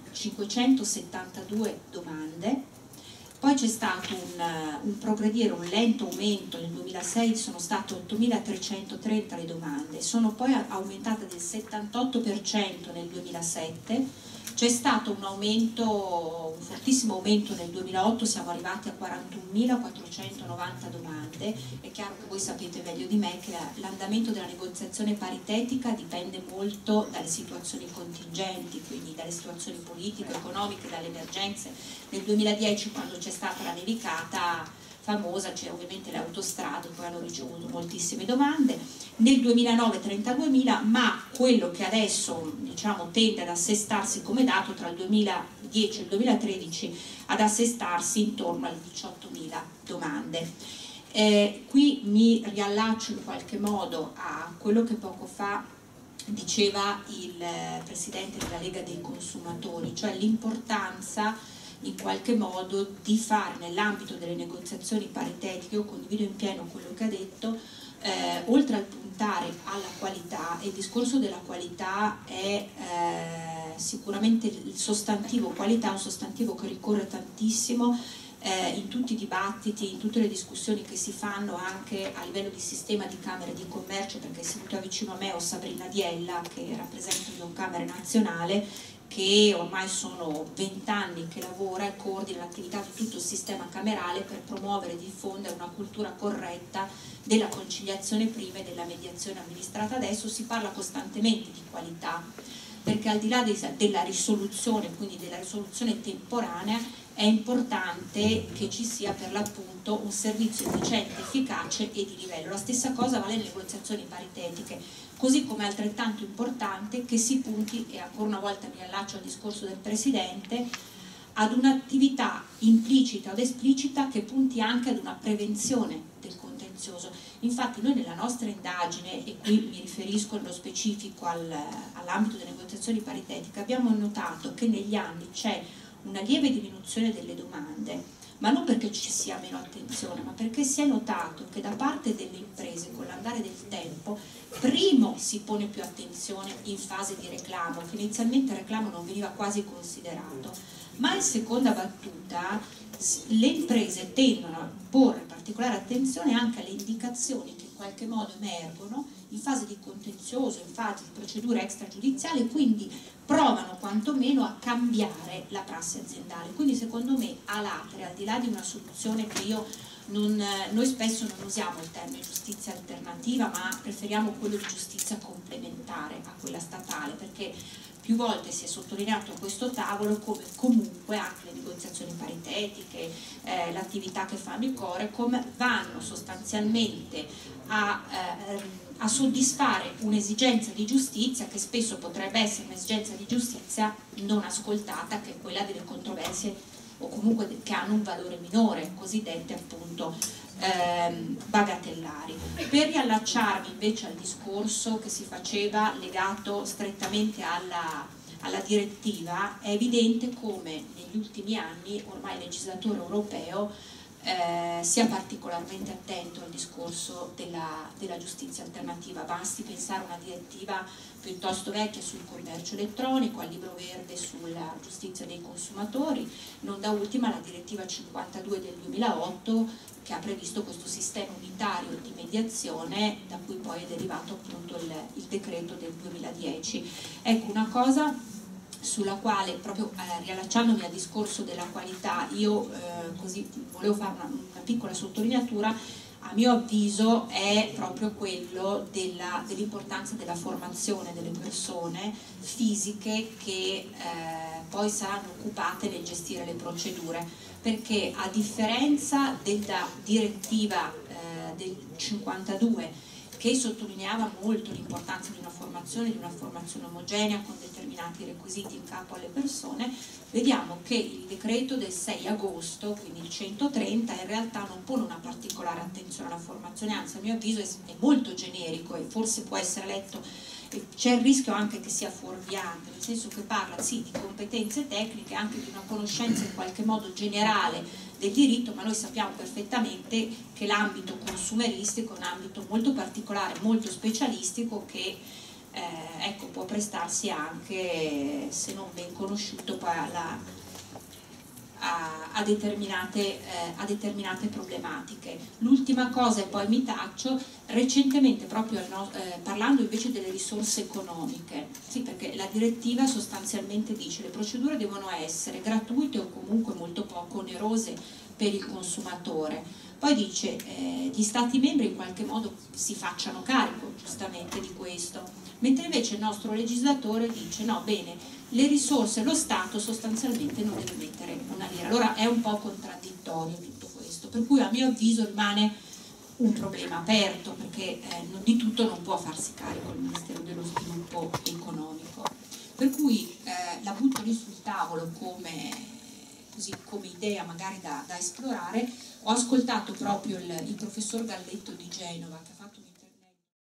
572 domande, poi c'è stato un progredire, un lento aumento, nel 2006 sono state 8.330 le domande, sono poi aumentate del 78% nel 2007, c'è stato un aumento, un fortissimo aumento nel 2008, siamo arrivati a 41.490 domande. È chiaro che voi sapete meglio di me che l'andamento della negoziazione paritetica dipende molto dalle situazioni contingenti, quindi dalle situazioni politiche, economiche, dalle emergenze. Nel 2010, quando c'è stata la nevicata famosa, c'è ovviamente le autostrade, poi hanno ricevuto moltissime domande, nel 2009 32.000, ma quello che adesso diciamo tende ad assestarsi come dato tra il 2010 e il 2013 ad assestarsi intorno alle 18.000 domande. Qui mi riallaccio in qualche modo a quello che poco fa diceva il Presidente della Lega dei Consumatori, cioè l'importanza in qualche modo di fare nell'ambito delle negoziazioni paritetiche. Io condivido in pieno quello che ha detto, oltre al puntare alla qualità, e il discorso della qualità è sicuramente il sostantivo qualità, un sostantivo che ricorre tantissimo in tutti i dibattiti, in tutte le discussioni che si fanno anche a livello di sistema di camere di commercio, perché seduta vicino a me ho Sabrina Diella che rappresenta Camere Nazionale, che ormai sono 20 anni che lavora e coordina l'attività di tutto il sistema camerale per promuovere e diffondere una cultura corretta della conciliazione prima e della mediazione amministrata adesso. Si parla costantemente di qualità, perché al di là della risoluzione, quindi della risoluzione temporanea, è importante che ci sia per l'appunto un servizio efficiente, efficace e di livello. La stessa cosa vale nelle negoziazioni paritetiche, così come è altrettanto importante che si punti, e ancora una volta mi allaccio al discorso del Presidente, ad un'attività implicita od esplicita che punti anche ad una prevenzione del contenzioso contenzioso. Infatti noi nella nostra indagine, e qui mi riferisco nello specifico all'ambito delle negoziazioni paritetiche, abbiamo notato che negli anni c'è una lieve diminuzione delle domande, ma non perché ci sia meno attenzione, ma perché si è notato che da parte delle imprese con l'andare del tempo, primo si pone più attenzione in fase di reclamo, che inizialmente il reclamo non veniva quasi considerato, ma in seconda battuta le imprese tendono a porre particolare attenzione anche alle indicazioni che in qualche modo emergono in fase di contenzioso, in fase di procedure extragiudiziali, quindi provano quantomeno a cambiare la prassi aziendale. Quindi secondo me a latere, al di là di una soluzione che noi spesso non usiamo il termine giustizia alternativa, ma preferiamo quello di giustizia complementare a quella statale, perché più volte si è sottolineato a questo tavolo come comunque anche le negoziazioni paritetiche, l'attività che fanno i Corecom vanno sostanzialmente a soddisfare un'esigenza di giustizia che spesso potrebbe essere un'esigenza di giustizia non ascoltata, che è quella delle controversie o comunque che hanno un valore minore, cosiddette appunto bagatellari. Per riallacciarmi invece al discorso che si faceva legato strettamente alla direttiva, è evidente come negli ultimi anni ormai il legislatore europeo sia particolarmente attento al discorso della giustizia alternativa. Basti pensare a una direttiva piuttosto vecchia sul commercio elettronico, al libro verde sulla giustizia dei consumatori, non da ultima la direttiva 52 del 2008 che ha previsto questo sistema unitario di mediazione da cui poi è derivato appunto il decreto del 2010. Ecco, una cosa sulla quale, proprio riallacciandomi al discorso della qualità, io così volevo fare una piccola sottolineatura, a mio avviso è proprio quello dell'importanza della formazione delle persone fisiche che poi saranno occupate nel gestire le procedure, perché a differenza della direttiva del 52 che sottolineava molto l'importanza di una formazione omogenea con determinati requisiti in capo alle persone, vediamo che il decreto del 6 agosto, quindi il 130, in realtà non pone una particolare attenzione alla formazione, anzi a mio avviso è molto generico e forse può essere letto, c'è il rischio anche che sia fuorviante, nel senso che parla sì di competenze tecniche, anche di una conoscenza in qualche modo generale del diritto, ma noi sappiamo perfettamente che l'ambito consumeristico è un ambito molto particolare, molto specialistico che ecco, può prestarsi anche, se non ben conosciuto, poi a determinate problematiche. L'ultima cosa, e poi mi taccio, recentemente proprio parlando invece delle risorse economiche, sì, perché la direttiva sostanzialmente dice che le procedure devono essere gratuite o comunque molto poco onerose per il consumatore, poi dice gli stati membri in qualche modo si facciano carico giustamente di questo, mentre invece il nostro legislatore dice no, bene, le risorse, lo Stato sostanzialmente non deve mettere una lira. Allora è un po' contraddittorio tutto questo, per cui a mio avviso rimane un problema aperto, perché di tutto non può farsi carico il Ministero dello Sviluppo Economico, per cui la butto lì sul tavolo come idea magari da esplorare. Ho ascoltato proprio il professor Galletto di Genova che ha fatto